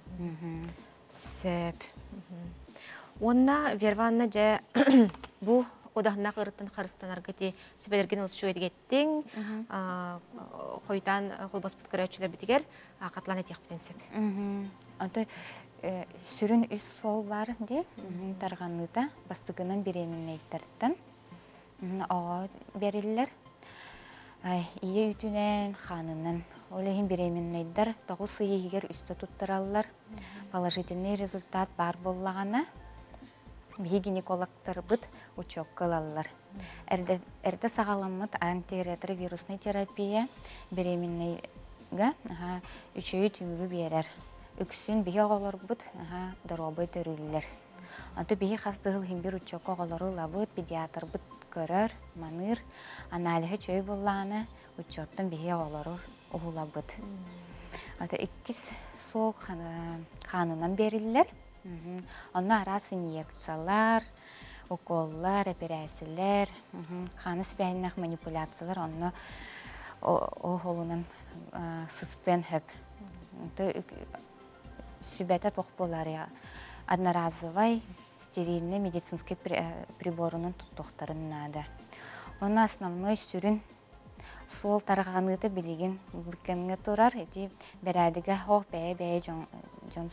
Сөп. Онна верванна жа бұ Одағына қырыттан қарыстанарға те сөбелерген ол шует кеттің, қойтан қолбас бұткырачылар бітігер, қатылан әтек бітен сөп. Аты сүрін үс сол бар де, тарғанлыда бастығынан беременнейдерден оға берілілер. Ие үтінен, қанынан, олеген беременнейдер, тоғы сыйы егер үсті тұттыралылар, положительный результат бар боллағана, бихи гинекологтар бұд учок кылалар. Әрді сағаламыд антиретровирусный терапия беременнейға үшөйі түйігі берер. Үксін бихи оғалар бұд дұробай төрілілер. Аты бихи қастығыл химбір учок оғалары лабыд, педиатр бұд көрер, маныр, аналихы чөй боллағаны учоттан бихи оғалары ұғылабыд. Аты иккіз сол қанынан берілілер. Онна арас инъекциялар, уколлар, операциялар, қаныс бәйіннақ манипуляциялар, онна оғылынан сыспен хөп. Сүбәті тоқ болар, одноразовай стерильный медицинский приборының тұттықтарын нады. Онна основной сүрін сол тарғаныды білеген бүккенге тұрар, бәрәдігі оқ бәй жон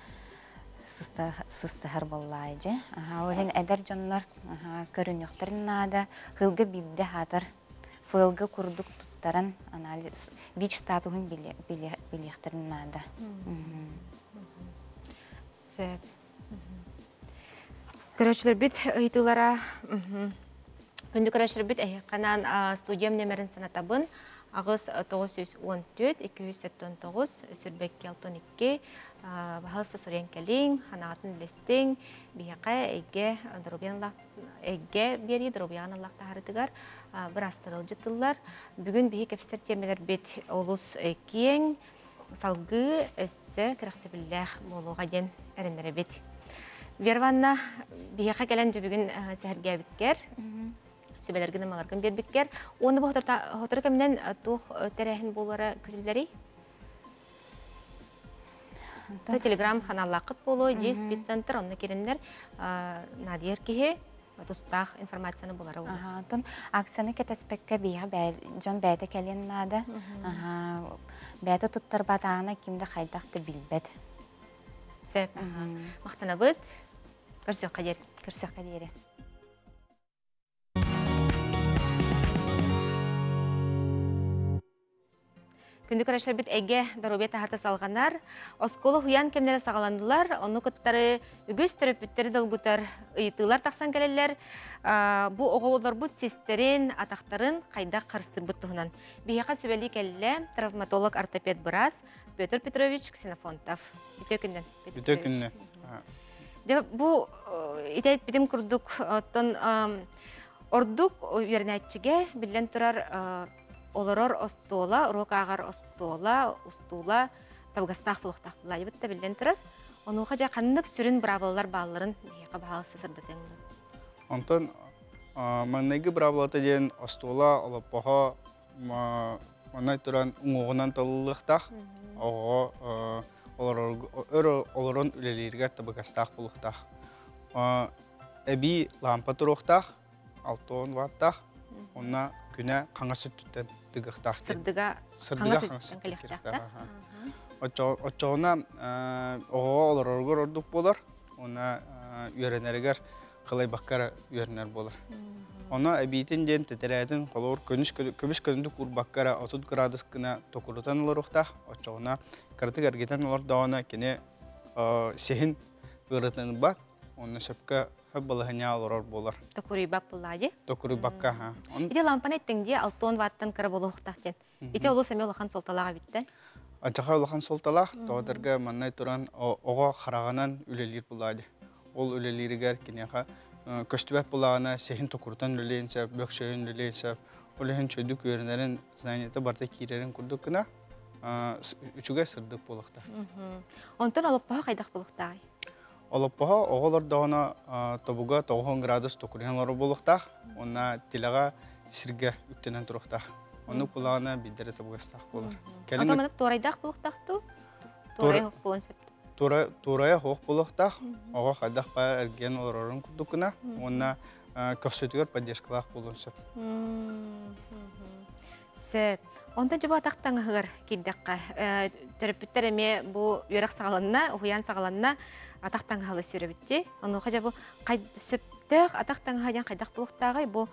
сыстығыр боллайы. Олен әдір жонлар көрініқтірін нада, ғылғы білді хатыр, фылғы күрдік тұттарын анализ, ВИЧ статуғын біліқтірін нада. Сөп. Көрәшілер біт ұйтылара, күнді көрәшілер біт қанан студиям нөмерін санатабын, Ағыз 914-279, Сүрбекке 62, Бағалысты Сурен Кәлің, Ханағатын Лестің, Бияқа әйге бері дұрубияғын Аллахта харытығар, бір астырыл жытылар. Бүгін бейі кәпістер темелер бет олыс кең, салғы өссі кірақсыбілләқ болуға ден әріндері бет. Верванна бияқа кәлін бүгін сәхірге біткер. Сөбелерген амаларған бербеккер. Оны бұл хотыр кәмінен тұқ тәрәхін болуары күлілдері? Телеграм қаналақыт болу, дейс бит-центр, онны керіндер надер кеге тұстақ информацияны болары олы. Акцияны кәтәспекке бейға жон бәйті кәлен нады. Бәйті тұттар батағына кімді қайдақты білбәд. Сөп, мақтана бұд. Көрсек қадері. Күнді көрәшілер біт әге дәрубет ағаты салғанар, осколы хуян кемнері сағаландылар, оны күттары үгіз түріпіттері дылғытар ұйытылар тақсан кәлелер. Бұ оғылылар бұд сестерін, атақтарын қайда қарысты бұттығынан. Бейеқа сөбелі кәлілі травматолог ортопед Бұрас, Петр Петрович Ксенофонтов. Біте күннен. Бу итәйт битим курдук оттон ордук үйернәтчиге билен турар олорор остола, урокагар остола, устула табгастах булуктах була дибитте билен турар. Онуга жа каннык сүрүн бравалар бааларын бияка баалсы сырдытың. Онтон маннеги бравалата ден остола олоппоха онай туран уңугунан таллыктах ого олорон үлелергер табгастах булуктах. Эби лампа туруктах 6 ваттах, онна күнә қаңа сүттен тыгықтақ. Сырдыға қаңа сүттен көлектақтақ. Отчоғына оға олар ордық болар, ona үйренергер қылай баққар үйренер болар. Ona әбейтін ден тетірәдің қолыр көбіш көрінді құр баққара 30 градус кіна токурутан олар ұқтақ. Отчоғына кіртік әргетен олар дауына кене сехін үйретен бақ, оны шөпкі балығыня олар болар. Токурый бақ бұлады? Токурый баққа. Ите лампаны еттіңде 6 ваттан кірі болу ұқтақтен. Ите олы сәме олақан солталаға бітті? Ачаға олақан солталақ, тоғадырға маннай тұран оға қарағанан үлелер бұлады. Ол үлелерігер кенеға көштібәп бұлағына сехін токуртан үлелейінсәп, бөкшөйін үлелейінсәп, олығын чөйдік өрінерін знайнеті барда кейрерін күрдік кіна үчіге сырдық болықта. Онтан олықпаға қайдақ болықтағай? Олоппаға оғылар дауына тобуға 9 градус токурянлары болықтақ, онна тіліға сірге үктенен тұрықтақ. Оны құлағына білдері табығыстақ болар. Атамадық торайдақ болықтақты? Торай хоқ болын сәпті? Торая хоқ болықтақ, оға қайдақ бәр әрген оларын күрдікіна, онна көксөтігер поддержкалақ болын сәп. Сәп. Ондан жаба атақтан ғығыр келдіққа. Төріпіттер әме бұл үйрек сағаланына, ұхиян сағаланына атақтан ғалы сөрі бітті. Оны ұға жабы сөптіқ атақтан ғайдан қайдақ болықтағай бұл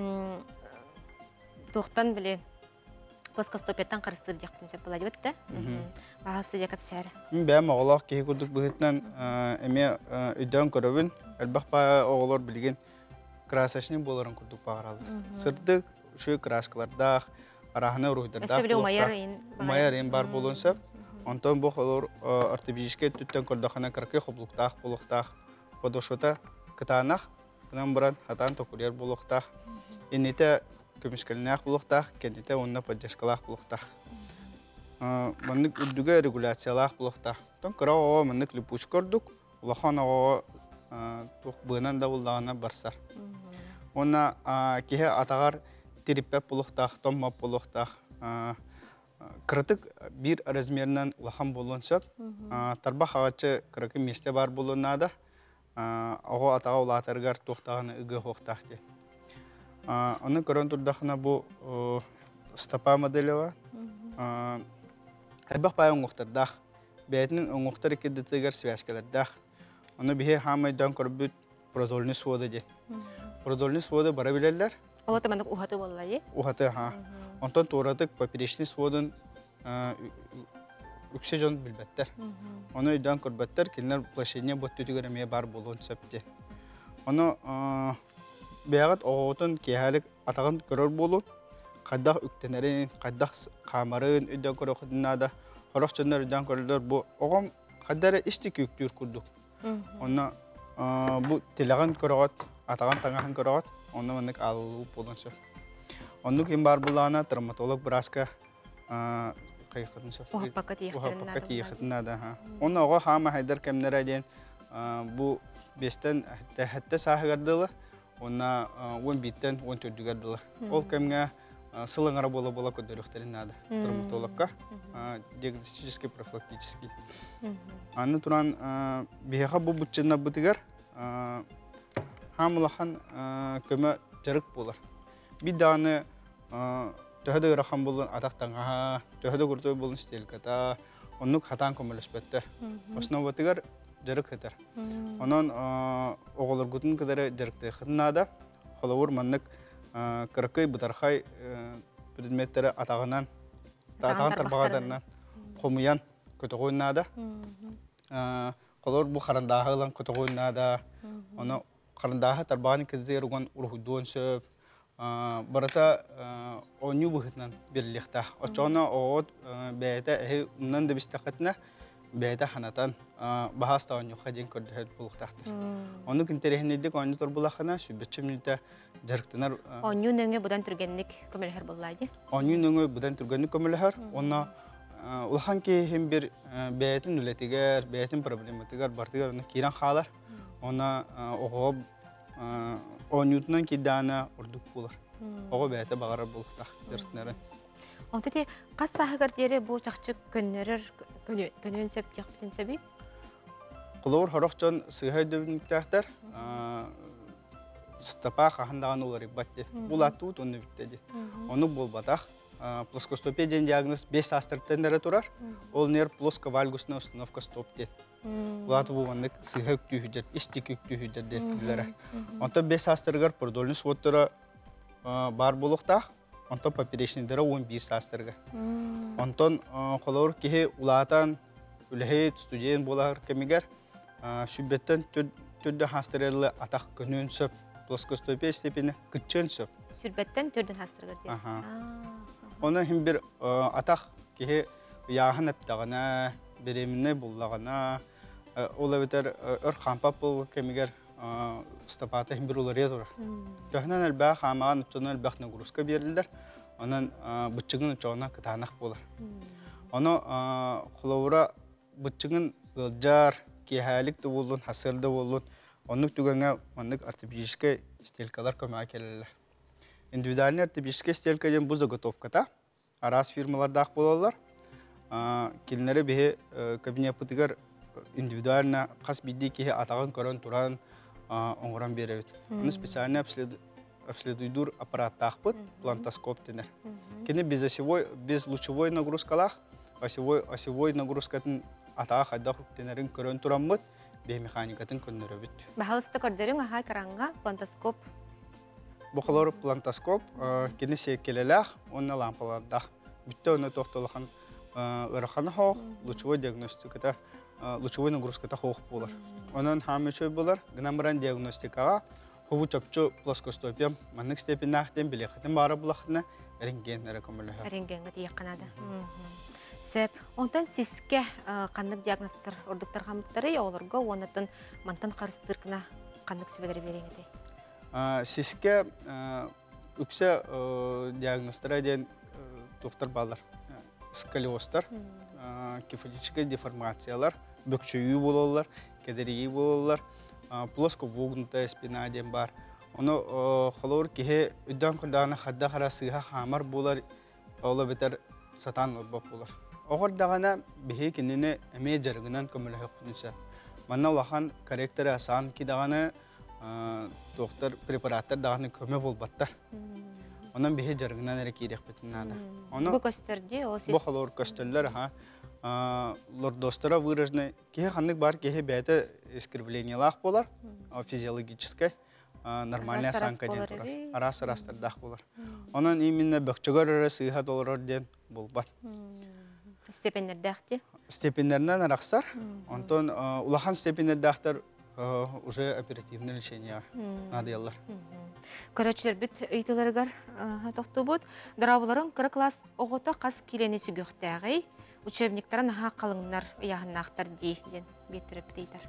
тоқтан біле плоскостопияттан қарыстыр жақтын сөп болады бітті. Бағалысты жекіп сәрі. Бәм оғылақ кейі күрдік бұғытынан әме үйден көрібін, әлбақ бай оғылар білген красашының боларын күрдік бағыралы. Сырдық үші краскалардақ, арахана урухдарда. Сөбілі умайарин бар болуын сөп. Онтан бұл олар ортопедическе түттен көрдіқана кіркі құблықтақ болуқтақ. Подошота кытанақ, бұнан бұран хатан токурер болуқтақ. Енеті көмішкелінақ болуқтақ, кендеті онына поддержкалақ болуқтақ. Мұнық үрдігі регуляциялақ болуқтақ. Тон кыра оға мұнық липуч көрдік, ұлақан оға тоқ бұғынан да болдағына барсар. Онна кеге атағар териппеп болуқтақ, томмап болуқтақ. Кырытык bir размерінен ұлақан болуын сөп. Тарба қағачы кырықы месте бар болуынада, оға атаға ұлатарғар тоқтағыны үгі хоқтақ де. Оны көрін тұрдақына бұл стопа моделі бар. Әлбақ бай оңықтардақ. Бәйтінің оңықтар екедетігер связкалардақ. Оны біге хамайдан көрбіт продольный своды де. Продольный своды бара білерлер. Ола тамандық ұхаты болылай? Ұхаты, ха. Онтан тоғыратық поперечный сводын үксе жон білбәттер. Оны үйден көрбәттер, келінер плашение бұт түтігер әме бар болуын сөпте. Оны бәғат оғытын кейхәлік атағын көрір болуын, қайдақ үктенерін, қайдақ қамарын үйден көрі құдынада, қорық жондар үйден көрілдер. Оғым қайдары ішті көктүр күрдік. Оны бұл телеған көріғат, атаған таңағын көріғат, оны мұнық алылып болуын сөп. Onu kim var bulana travmatolog braska kayıkın söz. Uhappakat yıkıtına da ha. Onu oğa hama haydar kemnere diyen bu besten hatta sahgardılar. Ona on bitten on tördügardılar. Ol kemge sılığara bola ködürüklerin nada travmatologka diagnostiski profilaktiski. Anı turan biha bu bütçena bitigar hamlahan köme jarık bolar. Bir tane töhede rakam bulun ataktanga, töhede kurtu bulun stilkata, onluk hatan komülüsbette. Osna batigar jarık heter. Onun oğulur gutun kadar jarıkta xidnada, xolawur manlık kırkıy butarxay predmetleri atağından, atağın tarbağadarından qomuyan kötüğünnada. Xolawur bu xarandahılan kötüğünnada, onu xarandahı tarbağını kedidir uğun urhuduğun söp. Barata onu buhutnan birlikte. Açana oğut beyte ehe ondan da bistakatna бәйті ханатан бағаста оңюққа ден көрді болуқтақтыр. Оны күнтерехінедік оңю торбулақына сүбетші мүнті жарықтынар. Оңю нөңе бұдан түргенлік көмелер боллайды? Оңю нөңе бұдан түргенлік көмелер. Оны улахан кейхен бір бәйтін үлетігер, бәйтін проблематығар бартығар оны кейран қалар. Оны оғып оңютынан кейдана ұрдық болар. Оғы бәйті бағарар болуқтақ жарықтынарын. Онтете қас сахығыр дері бұл жақчы көнен сөп жақпытын сөбей? Құлауыр хорақчан сығай дөбініктәқтер стапа қағындаған олар бәттет. Бұл аттуыт оны біттеді. Оны бұл батақ. Плоскостопия ден диагноз 5 астырттен дәрі тұрар. Ол нер плосковальгусна установка стоп дед. Бұл аты бұғандық сығай күтүйі істік күтүйі деділері. Онта 5 астырғар продолны суоттыра бар болуқтақ. Онтон поперечниндері 11 састырға. Онтон қолауыр кеге улатан үліхейт студент болағыр кемегер сүббеттен түрді хастырерлі атақ күнін сөп, плоскостопия степені күтчен сөп. Сүрбеттен түрдің хастырғыр дейді? Оны хем бір атақ кеге яғын әптіғана, береміне болағана, ол әбетер өр қампап болғы кемегер стапаты хем бір олар езір. Көхінен әлбәқ хамаған ұтчынан әлбәқ нагрузка берілдер, оның бұтчығын ұтчағына кітанақ болар. Оны құлауыра бұтчығын ғылжар, кейхәлік де болуын, хасырды болуын, оның түгенге онық ортопедический стелкалар көмәға келелер. Индивидуальный ортопедический стелкаден бұл заготовката, арас фирмалардақ болалар. Келінері бе кабинет бұтығар индивидуально қас бидді кейі атағын көрін тұран оңыран беревет. Оны специальный обследуйдур аппараттақ бұд, плантоскоп тенер. Кені без лучевой нагрузкалақ, осевой нагрузкатын атаға қайдақ тенерін көрін тұран бұд, биомеханикатын көндірі бүт. Бағалысты көрдерің ағай қараңға плантоскоп? Бұқылар плантоскоп, кені секелеләқ, оны лампаладақ. Бүтті оны тоқтылыған ұрақаны хоқ, лучевой диагностиката, лучевой нагрузката хоқ болар. Onun hamıçı bular, gınamıran diagnostikağa, hovu çöpçü ploskostopiyam, manlık stepinahten bilekhatin bara bulakına rentgenlere kömülüyor. Rentgen'e diye kanadı. Söp, ondan siske kanlık diagnostar orduklar hamlıkları ya olurga, ondan mantan karıştırkına kanlık sübeleri vereydi. Siske ükse diagnoslara diyen doktor bağlar. Skoliozlar, kefalические деформациялар, бөкчөйүү бололар, кедерии бололар, плоско вогнутая спина ден бар. Оны холор кеге үддан курданы хадда харасыга хамар болар, ола бетер сатан лоббап болар. Огор дагана бихе кинене эме жаргынан көмөлө хокунса. Манна лахан корректор асан ки даганы доктор препараттар даганы көмө болбаттар. Onun bir jargınan ere kirek betinada. Bu gösterdi o siz. Bu halor gösterler ha. Lordostara выражены. Кеге ханнык бар, кеге бәйті искривлениялах болар, физиологический, нормальный осанка ден тұрар. Арас-арастардақ болар. Onun именно бөкчөгөр өрі сыйға доларар ден болбат. Степендердәқ де? Степендерінен арақсар. Онтон улахан степендердақтар уже оперативное лечение надыялар. Көрөчілер біт ыйтыларығар тоқты бұд. Дырабыларын кірі класс оғыта қас келені сүгіқтәғай. Учебниктарын аға қалыңнар ұяғыннақтар дейден беттіріп дейдер.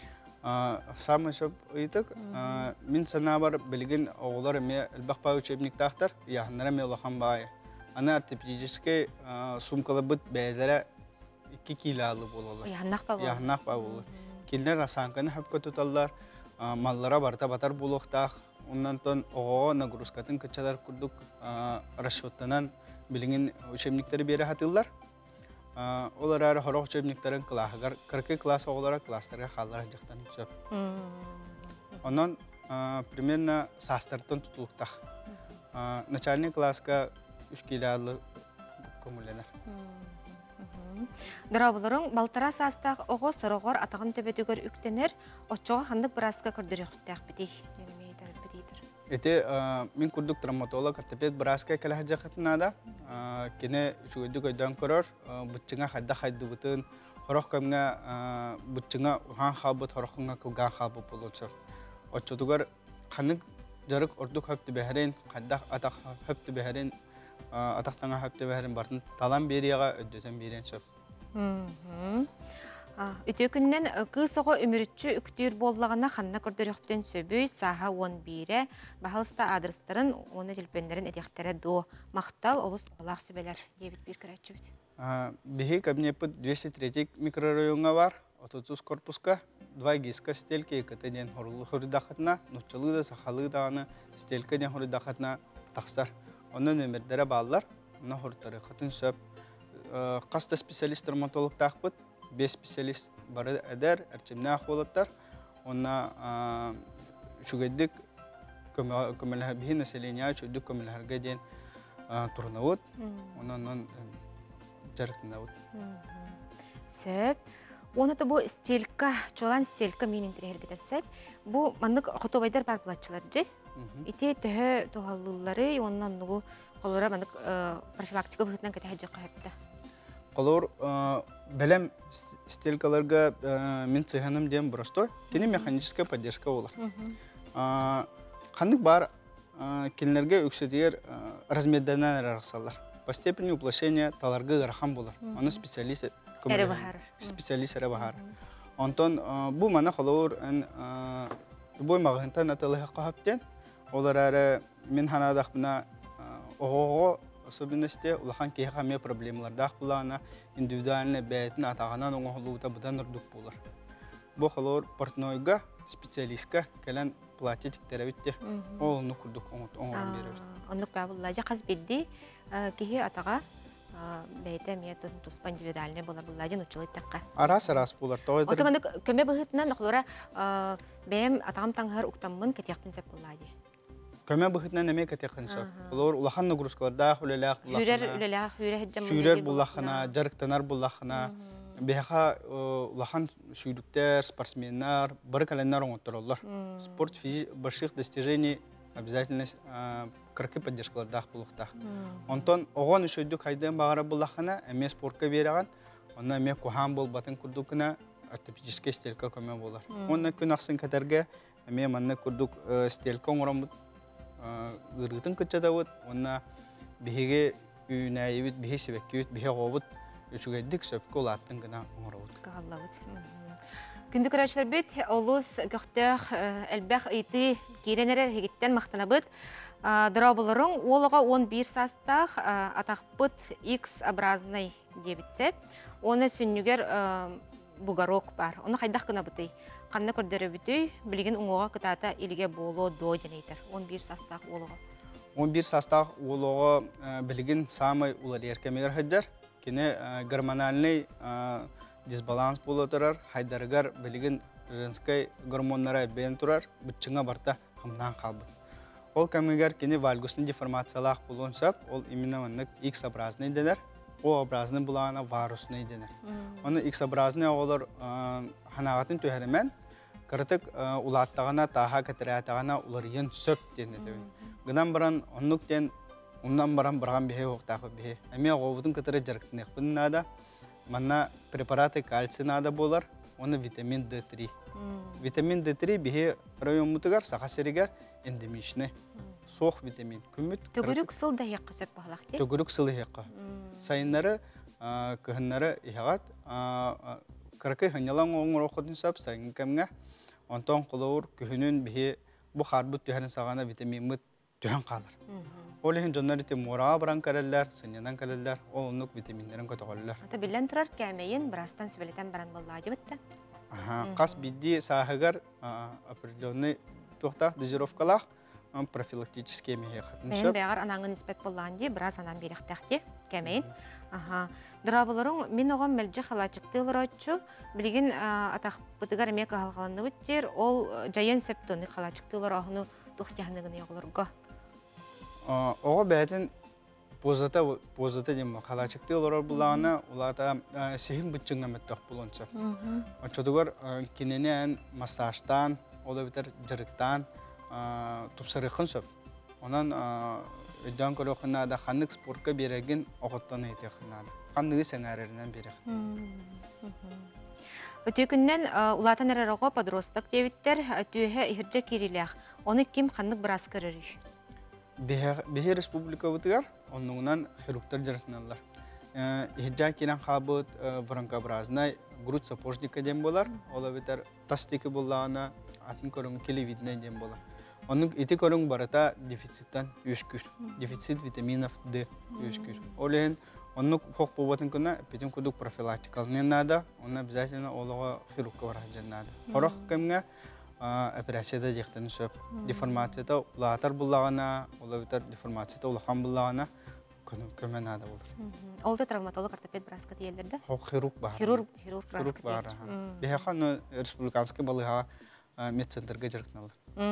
Самый сөп ыйтық. Мен сана бар білген оғылар әме әлбақпай учебниктақтар ұяғыннар әме олақан бай. Ана ортопедический сумкалы бұд бәйдері 2 килалы болалар. Ұяғыннақ ба болалар. Келдер асанқаны хөпкі тұталар, маллара барта батар болуқтақ. Ondan ton oğo nagruskatın kaçalar kurduk расчеттанан bilgin учебниктері бері hatırlar. Olar ara horo учебниктерін kılahıgar 40 класс oğulara klastарға қалар жақтан сөп. Ondan примерно састартын tutuluqtaq. Начальный класска 3 kilalı көміленер. Дырабыларын балтара састақ оғо сұрығыр атағын төбетігер үктенер, отчоға хандық біразға күрдіріқтәқ бітей. Эти мен курдук травматолог ортопед браска кala хажахатнада кине шуйду койдан көрөр бутчыңа хадда хайды бутын хорох камга бутчыңа хан хабыт хорохунга кылган хабы болочор очотугар ханык жарык ордук хапты бехерен хадда атак хапты бехерен атактаңа хапты бехерен бартын талан берияга өдөсен берен сөп Үтө күннен кысого өмүрүччү үктүр боллагана ханна көрдөрөктөн сөбүй саха 11 бахалста адрестарын оны телефондарын этехтере до мактал олус олак сөбелер дебит бир көрөчүбүт. Бихи кабинет 203 микрорайонга бар, 30 корпуска, 2 гиска стельки, катеден хорудахатна, нучалыда сахалыданы стелька ден хорудахатна тахсар. Onun nömerdere bağlılar, ona hortarı katın söp. Kasta spesialist dermatolog takpıt, 5 spesialist barı eder, erçimne akıvalatlar. Ona şu geddik, kömeler bihi neselenya, çöydük kömeler geden turnavut, onun jarıktınavut. Söp, onu da bu stelka, çolan stelka min interher gider söp. Bu manlık xotobayдар бар bulatçılarcı. Ите төһө тоһаллылары оннан нугу колора маннык профилактика быһытынан кете хаҗа кайтты. Колор белем стелкаларга мен цеханым дем просто кини механическая поддержка болар. Ханнык бар кинлерге үксөтер размердерден арасалар. По степени уплощения таларга гархан болар. Аны специалист бахар. Онтон бу мана колор бу магынтан атылы каптен олар әрі мен ханадақ бұна оғоғы особенности улахан кейхаме проблемалардақ бұлағына индивидуальны бәйтін атағанан оңғылуыта бұдан ұрдық болар. Бұл қолор портнойға, специалистқа кәлін платетіктері бітті. Ол ұнық күрдік оңғырын беріп. Онық бәбілләжі қаз білді кейі атаға бәйті метод туспа индивидуальны болар бұллажын ұчылы таққа. Арас болар. Отыманды көме бұғытынан нұқылыра бәйім атағам таңғар ұқтамын кәтияқпын зәп бұллады. Көме бұғытынан әме кәтеқін сөп. Олар улахан нұғырысқаларда үлеләқ бұлақына, сүйрер бұлақына, жарықтанар бұлақына, бәйіға улахан сүйдіктер, спортсменнар, бір кәленнар оңыттыр олар. Спорт, больших достижений, обязательность кіркі поддержкалардақ бұлықтақ. Онтон оған үшөйдік хайдың бағара бұлақына әме спортқа беріған, онна әме кухан бол батын күрдікіна ортопедический стелька көме болар. Онна күн ақсын кәтерге әме манны күрдік стелька оңырамыд ыргытын кытчатабыт, онна биһиге үйнәйбит, биһи себеккебит, биһи оғобыт, үчүгэддик сөпкө улааттын гына оңоробыт. Күндү көрәчләр бит, олус көктөх әлбәх ыйты киренерер хигиттен мактанабыт. Дырабылырың олыға 11 састақ атақпыт X-образный дебитсеп, оны сүннүгер бугарок бар. Оны қайдақ кына бұтай. Қанна көрдері бүті, білген ұңуға кытата илге болу до денейтер. 11 састақ олуға. 11 састақ олуға білген самый улар еркемегер хайдар. Кені гормональный дисбаланс болу тұрар. Хайдарығар білген женскай гормонлары бәйін тұрар. Бұтчыңа барта қымнан қалбыд. Ол кәмегер кені вальгусный деформациялақ болуын сап, ол именно X-образный денер. O-образный бұлағына варусный денер. Оны X-образный оғылар ханағатын төхерімен кыртык улаттағана, таға кәтірәтағана улар ен сөп денеді. Гынан баран оннуктен, оннан баран барған бейе оқтақы бейе. Әме оғыбытын кәтірі жарықтын еқпін нада, манна препараты кальций нада болар, оны витамин D3. Витамин D3 бейе район мұтығар, сақа серігер эндемичный. Соқ витамин. Төгірік сыл да еққа сөп бағылақ де? Төгірік сыл еққа. Сайынлары, көхінлары еғат, кіркі хынялан оңыр оқыдың сөп сайын кәмге, онтан қолауыр көхінін бейе бұ қарбыт түйәні сағана витамин мұт түйән қалыр. Ол ең жонлар еті мұраға баран кәрелер, сынянан кәрелер, ол ұнық витаминлерін көті қолылар. Ата білен тұрар кәмейін бірастан сөбелетен баран боллады бітті? Қас бидді сағығар определенный тоқтақ дозировкалақ, профилактические механизмы. Мен бәгәр анаңын испет болған де, біраз анан беректәкте, кәмейін. Дырабыларың, мен оған мәлжі қалачықтылыр өтші, білген атақ бұтығар мек қалғаланы өттер, ол жайын сөптіні қалачықтылыр оғыны тұқтияғынығын еғылырға. Оға бәйтін позата деймі қалачықтылыр бұлағына, олата сехін бұтчыңға мәттіқ бұлынсы. Чодығар кененен массажтан, ола бітер жырықтан, тупсарықын сөп. Онан өйден көрі оқынада қанық спортқа береген оғыттан әйті оқынада. Қанығы сәңәрерінен берек. Өте күннен ұлатын әріға подростық дебіттер түйе ихірджі кереліғ. Оны кем қанық біраз көрір? Бехе республика бұтығар, оныңынан хирургтар жарысыналар. ихджа кирен хабыт бронкообразный грудь сапожника дем болар. Ола бетер тастики буллана атын көрүң келевидне дем болар. Onun iti körün barata defitsitten üskür. Defitsit vitaminов D üskür. Olen onun hok bobatın kuna bizim kuduk profilaktикал не надо, он обязательно олога хирургка баражан надо. Хорох кемге операцияда жектен сөп. Деформацияда латар буллагана, олабитар деформацияда улахан буллагана көмө надо болар. Олда травматолог ортопед браска диелерде? Хок хирург бар. Хирург браска бар. Бехахан республиканский балыга медцентрге жертналар.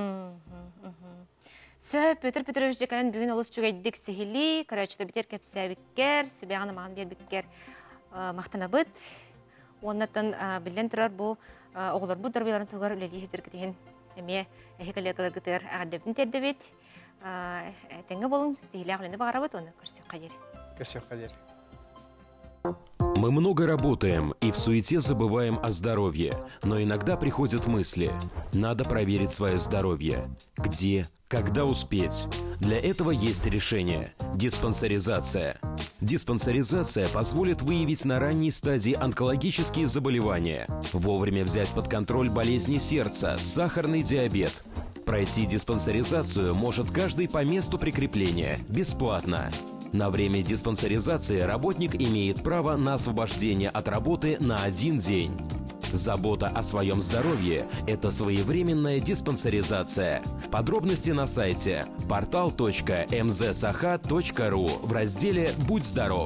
Сөп Петр Петрович жеканан бүгін олыс жүгейдік сихили, карачыда бітер кәпсәбіккер, сөбеғаны маған бербіккер мақтана бұд. Оннаттан білден тұрар бұл оғылар бұд дарбайларын тұғар үлелі хезір кетеген әме әхі коллегалар күтігер ағаддабын терді бет. Тәңгі болың стихили ағылыны бағара бұд, оны көрсек қадер. Көрсек қадер. Мы много работаем и в суете забываем о здоровье, но иногда приходят мысли. Надо проверить свое здоровье. Где, когда успеть? Для этого есть решение – диспансеризация. Диспансеризация позволит выявить на ранней стадии онкологические заболевания, вовремя взять под контроль болезни сердца, сахарный диабет. Пройти диспансеризацию может каждый по месту прикрепления, бесплатно. На время диспансеризации работник имеет право на освобождение от работы на 1 день. Забота о своем здоровье – это своевременная диспансеризация. Подробности на сайте portal.mzsaha.ru в разделе «Будь здоров».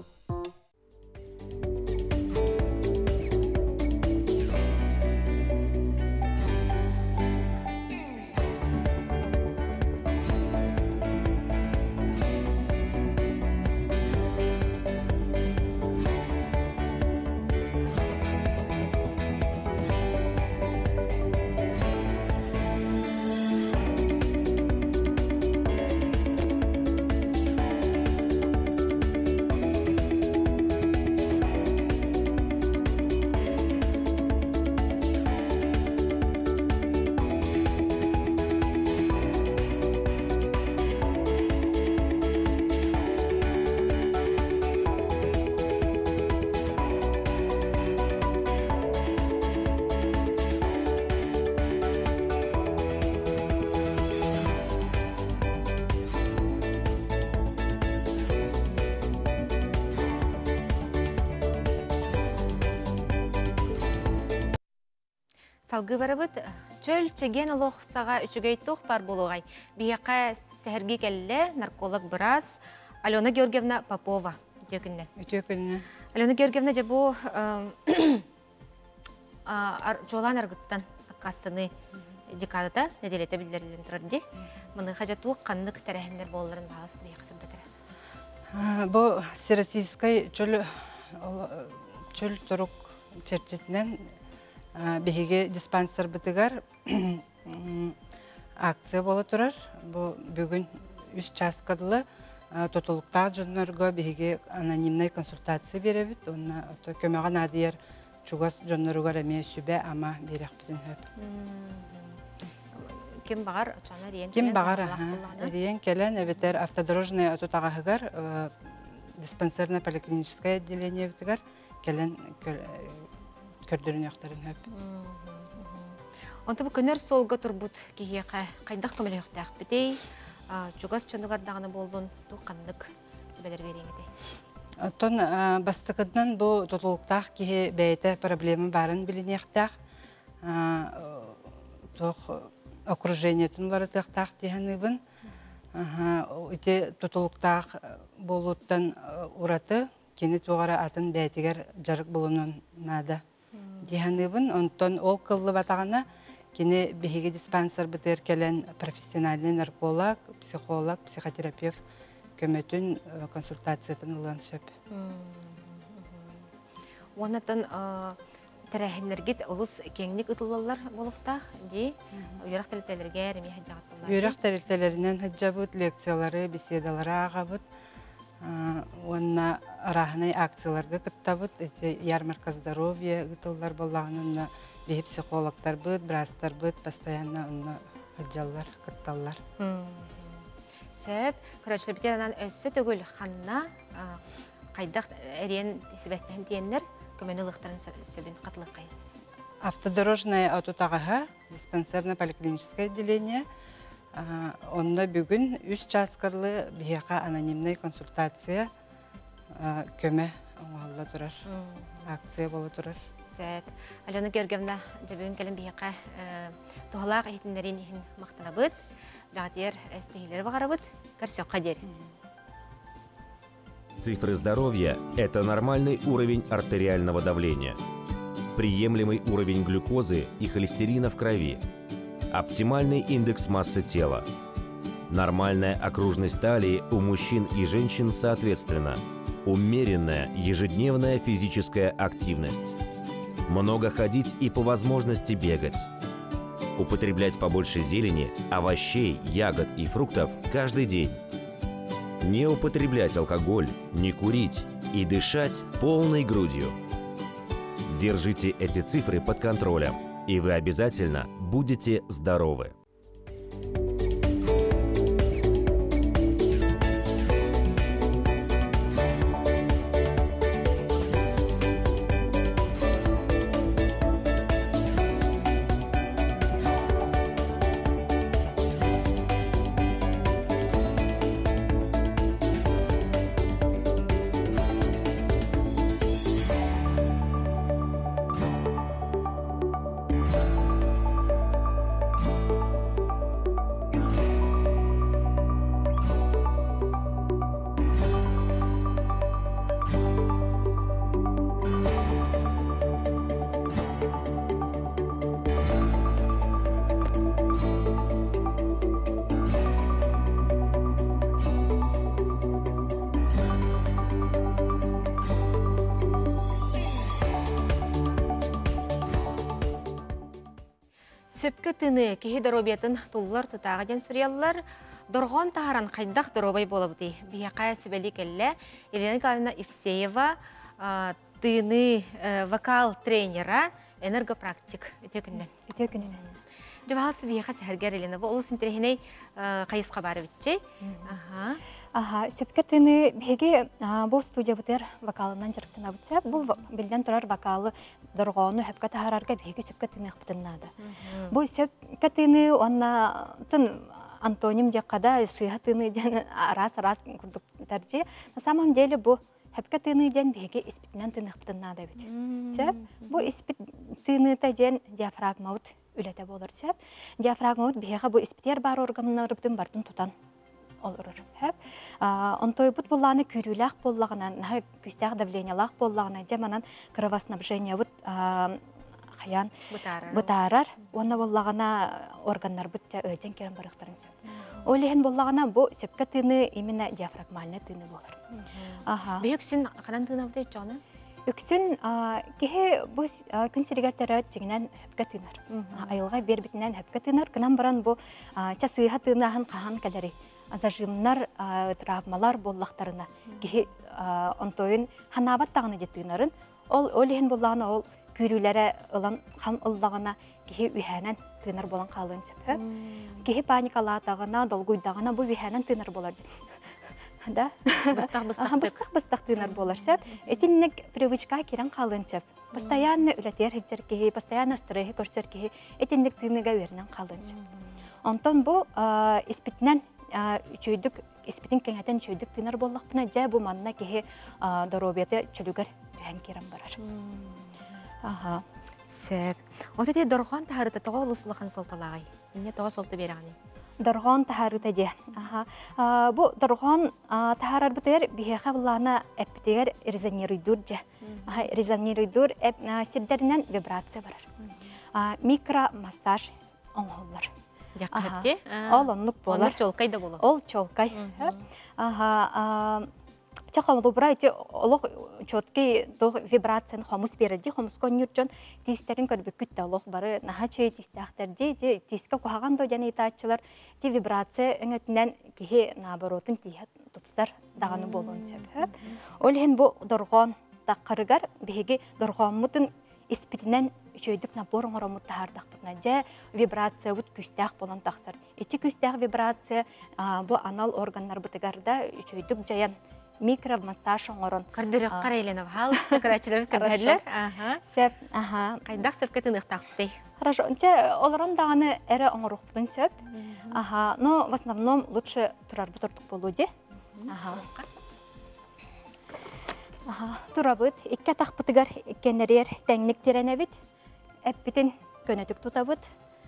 Салгы барабыт, чөл чеген олық саға үчігей тұқ бар болуғай. Бияқа сәхірге кәлі нарколог біраз Алена Георгиевна Попова өтекінне. Алена Георгиевна же бұл жолан арғыттан қастыны декадада неделеті білдерілін тұрарынде. Мұны қажатуы қанлық тәрәхіндер болыларын бағасы бияқысында тұрар. Бұл Всероссийской чөл тұрық чәрчетінен беге диспансер бітігер акция болы тұрар. Бүгін 3 часкадылы тотылықтағы жонларға беге анонимный консультация беребіт. Көмеған адияр чугас жонларға әме сүбе ама берек бізін хөп. Кем бағар? Кем бағар? Риен келен әбетер автодорожный отутағағығар диспансерное поликлиническое отделение бітігер келен көрдірін яқтарын хөп. Онты бұл көнер солға тұрбұт кейе қайдақ көмелі өқтәқ бітей, чугас чөндігардағыны болдың тұққандық сөбелер береңеді. Тон бастықыдынан бұл тұтылықтақ кейе бәйті проблемы барын білін яқтақ. Окружениетін бары тұқтақ дейіні бұн. Тұтылықтақ болуыттан ұраты, кені туғара атын бәйтігер жарық болуынан нада. Диханыбын, онтон ол кыллы батағана кені беге диспансер бітер келен профессиональный нарколог, психолог, психотерапевт көметін консультациятын ұлан сөп. Онатын тәрәхінлергет ұлыс кеңлік ұтылалар болуқтақ, де үйрақ тәрелтелерге әріме хаджағаттылар? Үйрақ тәрелтелерінен хаджабыт, лекциялары, беседалары ағабыт. Онна арахнай акцияларга кыттабыт, ярмарка здоровья гытыллар болағынына бейі психологтар бұд, брастар бұд, постоянно онна хаджаллар, кытталлар. Сөп, көрәчілі бітерінен өссі төгіл қанна қайдақ әрен себәстен тиеннер көмені лықтарын сөбін қатылық қайын. Автодорожная аутотағаға, диспансерно-поликлиническое отделение, онда бүгін 3 часкарлы бияқа анонимный консультация көмі оңғалда тұрар, акция болы тұрар. Сәп. Алена Георгиевна, бүгін кәлім бияқа тұғылақ әйтінлерін ехін мақтана бұд, бағдер әстігілері бағара бұд, көрсек қадер. Цифры здоровья – это нормальный уровень артериального давления, приемлемый уровень глюкозы и холестерина в крови, оптимальный индекс массы тела, нормальная окружность талии у мужчин и женщин соответственно, умеренная ежедневная физическая активность, много ходить и по возможности бегать, употреблять побольше зелени, овощей, ягод и фруктов каждый день, не употреблять алкоголь, не курить и дышать полной грудью. Держите эти цифры под контролем, и вы обязательно будете здоровы. Сөпкі тыны кеге доробиятын туллар тұтағы ден сүриялылар, дорған тағаран қайдақ доробай болабыды. Бияқая сөбәлі кәлі Елена Николаевна Евсеева тыны вокал тренера, энергопрактик. Өте күннен. Жабағасы бияқа сәргер Елена, бұл олыс интерехіней қайысқа бары бітчей. Сөпкі тыны беге бұл студия бұтыр вокалынан жарықтына бұтса, бұл білден тұрар вокалы дорғаны хөпкі тағарарға беге сөпкі тыны қыптыннады. Бұл сөпкі тыны онна антоним де қада сыйға тыны ден арас-арас күрдік тәрже. На самом деле бұл хөпкі тыны ден беге испитінен тыны қыптынады бет. Сөп, бұл испит тыны ден диафрагмаут үләті болыр сөп. Диафрагмаут беге бұл испитер бар органнары бұтын бардың тұтан олырыр. Онтой бұт болланы күріләқ боллағынан, күстәқ давлениялақ боллағынан, жаманан кровоснабжение бұт қаян бұтарар. Онна боллағана органнар бұт өйден керін барықтарын сөп. Олеген боллағана бұл сөпкі тыны именно диафрагмальны тыны болыр. Бейіксін қанан тыны бұты өтчіғаны? Үксін кеге бұл күн сірігер тәрәт жегінен хөпкі тынар. Айылға бер бітінен хөпкі тынар. Кынан баран бұл часыға тынағын қаған кәлері. Зажимнар, травмалар боллақтарына кеге онтойын ханабат тағыны жеттігінарын. Ол өлеген боллағына ол күрілері ұлан қан ұллағына кеге үйәнен тынар болан қалын сөпі. Кеге паникалатағына, долгуйдағына бұл үйәнен тынар болар. Быстақ тынар болар сөп. Этиннік привычка керен қалын сөп. Постоянно үләтер хеджер кеге, постоянно стрейхи көрсер кеге, этиннік тыныға өрінен қалын сөп. Онтон бұл испитінен чөйдік, испитин кеңәтен чөйдік тынар боллақпына жа бұл манна кеге доробияты чөлігер түйән керен барар. Сөп. Оты де дорған тағарыты тоға ұлысылыған сылталағай. Мене тоға сылты беріғаны? Дорған тағарыты де. Бұл дорған тағарар бұтыр бейеға бұлағына әппітегер резонируйдур жа. Резонируйдур сирдерінен вибрация барар. Микромассаж оңғылар. Ол онлық болар. Онлық чолкай да болу. Ол чолкай. Чақалу бұра әте олық чоткай вибрацияны қомыс берді. Қомыс конюрчон тистерін көрбі күтті олық бары. Наға чөй тистақтарди. Тиске қоғаған дойданы етачылар. Те вибрация өңетінен кеге наоборотын тиет тұпсар дағаны болуын сөп. Ол ең бұл дорған таққарығар беге дорған мұтын испитінен чөйдік набор оңырамыт тағардақ бұтына. Жа вибрация бұт күстәқ болан тақсар. Эти күстәқ вибрация бұл анал органнар бұтығарда чөйдік жаян микромассаж оңорон. Көрдірі қарайленіп хал, көрәчілеріміз көрдірлер. Сөп, Қайдақ сөпке тынықтақты. Хорошо, оларон дағаны әрі оңоруқ бұдың сөп. Но в основном лучше тұрарбы тұрдық болу де. Турабыт, икке тақпытыгар иккенерер тәңнік теренебіт, әппітін көнетік тұтабыт.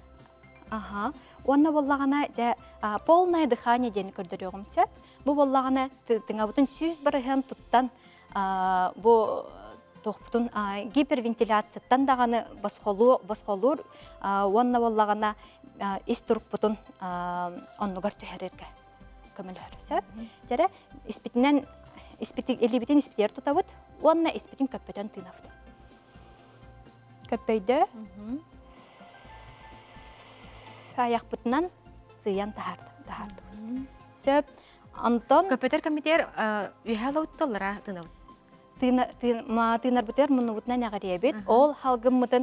Онна боллағана полное дыхание дені көрдір оғымсы. Бұл боллағана тыңабытын сүйіз барыған тұттан тоқпытын гипервентиляцияттан дағаны басқолур, онна боллағана ис тұрықпытын оннығар түхәрерге көмілі өрісі. Жәрі іспетінен элибитин испитер тутабыт, онна испитин көппөтөн тыынабыт. Көппөйдө аяқпытынан сыян тахарды. Сөп, Антон... Көппөтер комитер үйәлі ұттылыра тыынабыт? Тыынарбытер мұныбытынан ағаребет. Ол халғыммытын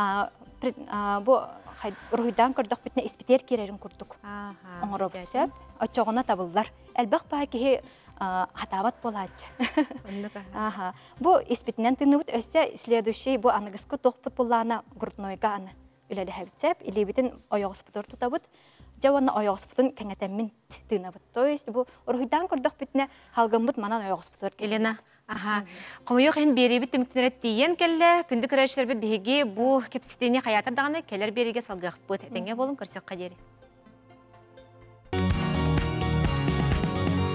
рухидан көрдік бітіне испитер керерін көрдік. Оңырабыт сөп, отчоғына табылдар. Әлбәқ баға кеге хатават болады. Бу испитнен тыныбыт өссе следующий бу анагысқы тоқпыт боллағына груднойға аны үләлі әбітсеп, илебетін ойоғыспытыр тұтабыт, жауаны ойоғыспытын кәңетәмін тынабыт. То есть бу рухидан көрдік бітіне халғымбыт манан ойоғыспытыр. Елена, қомойоқ ең беребіт түміктінерет дейін кәлі, күнді көрәшілер біт бейге бу кепсетіне қаятырдағаны кәлер береге салғақ бұд. Әтенге болым көрсек қадері.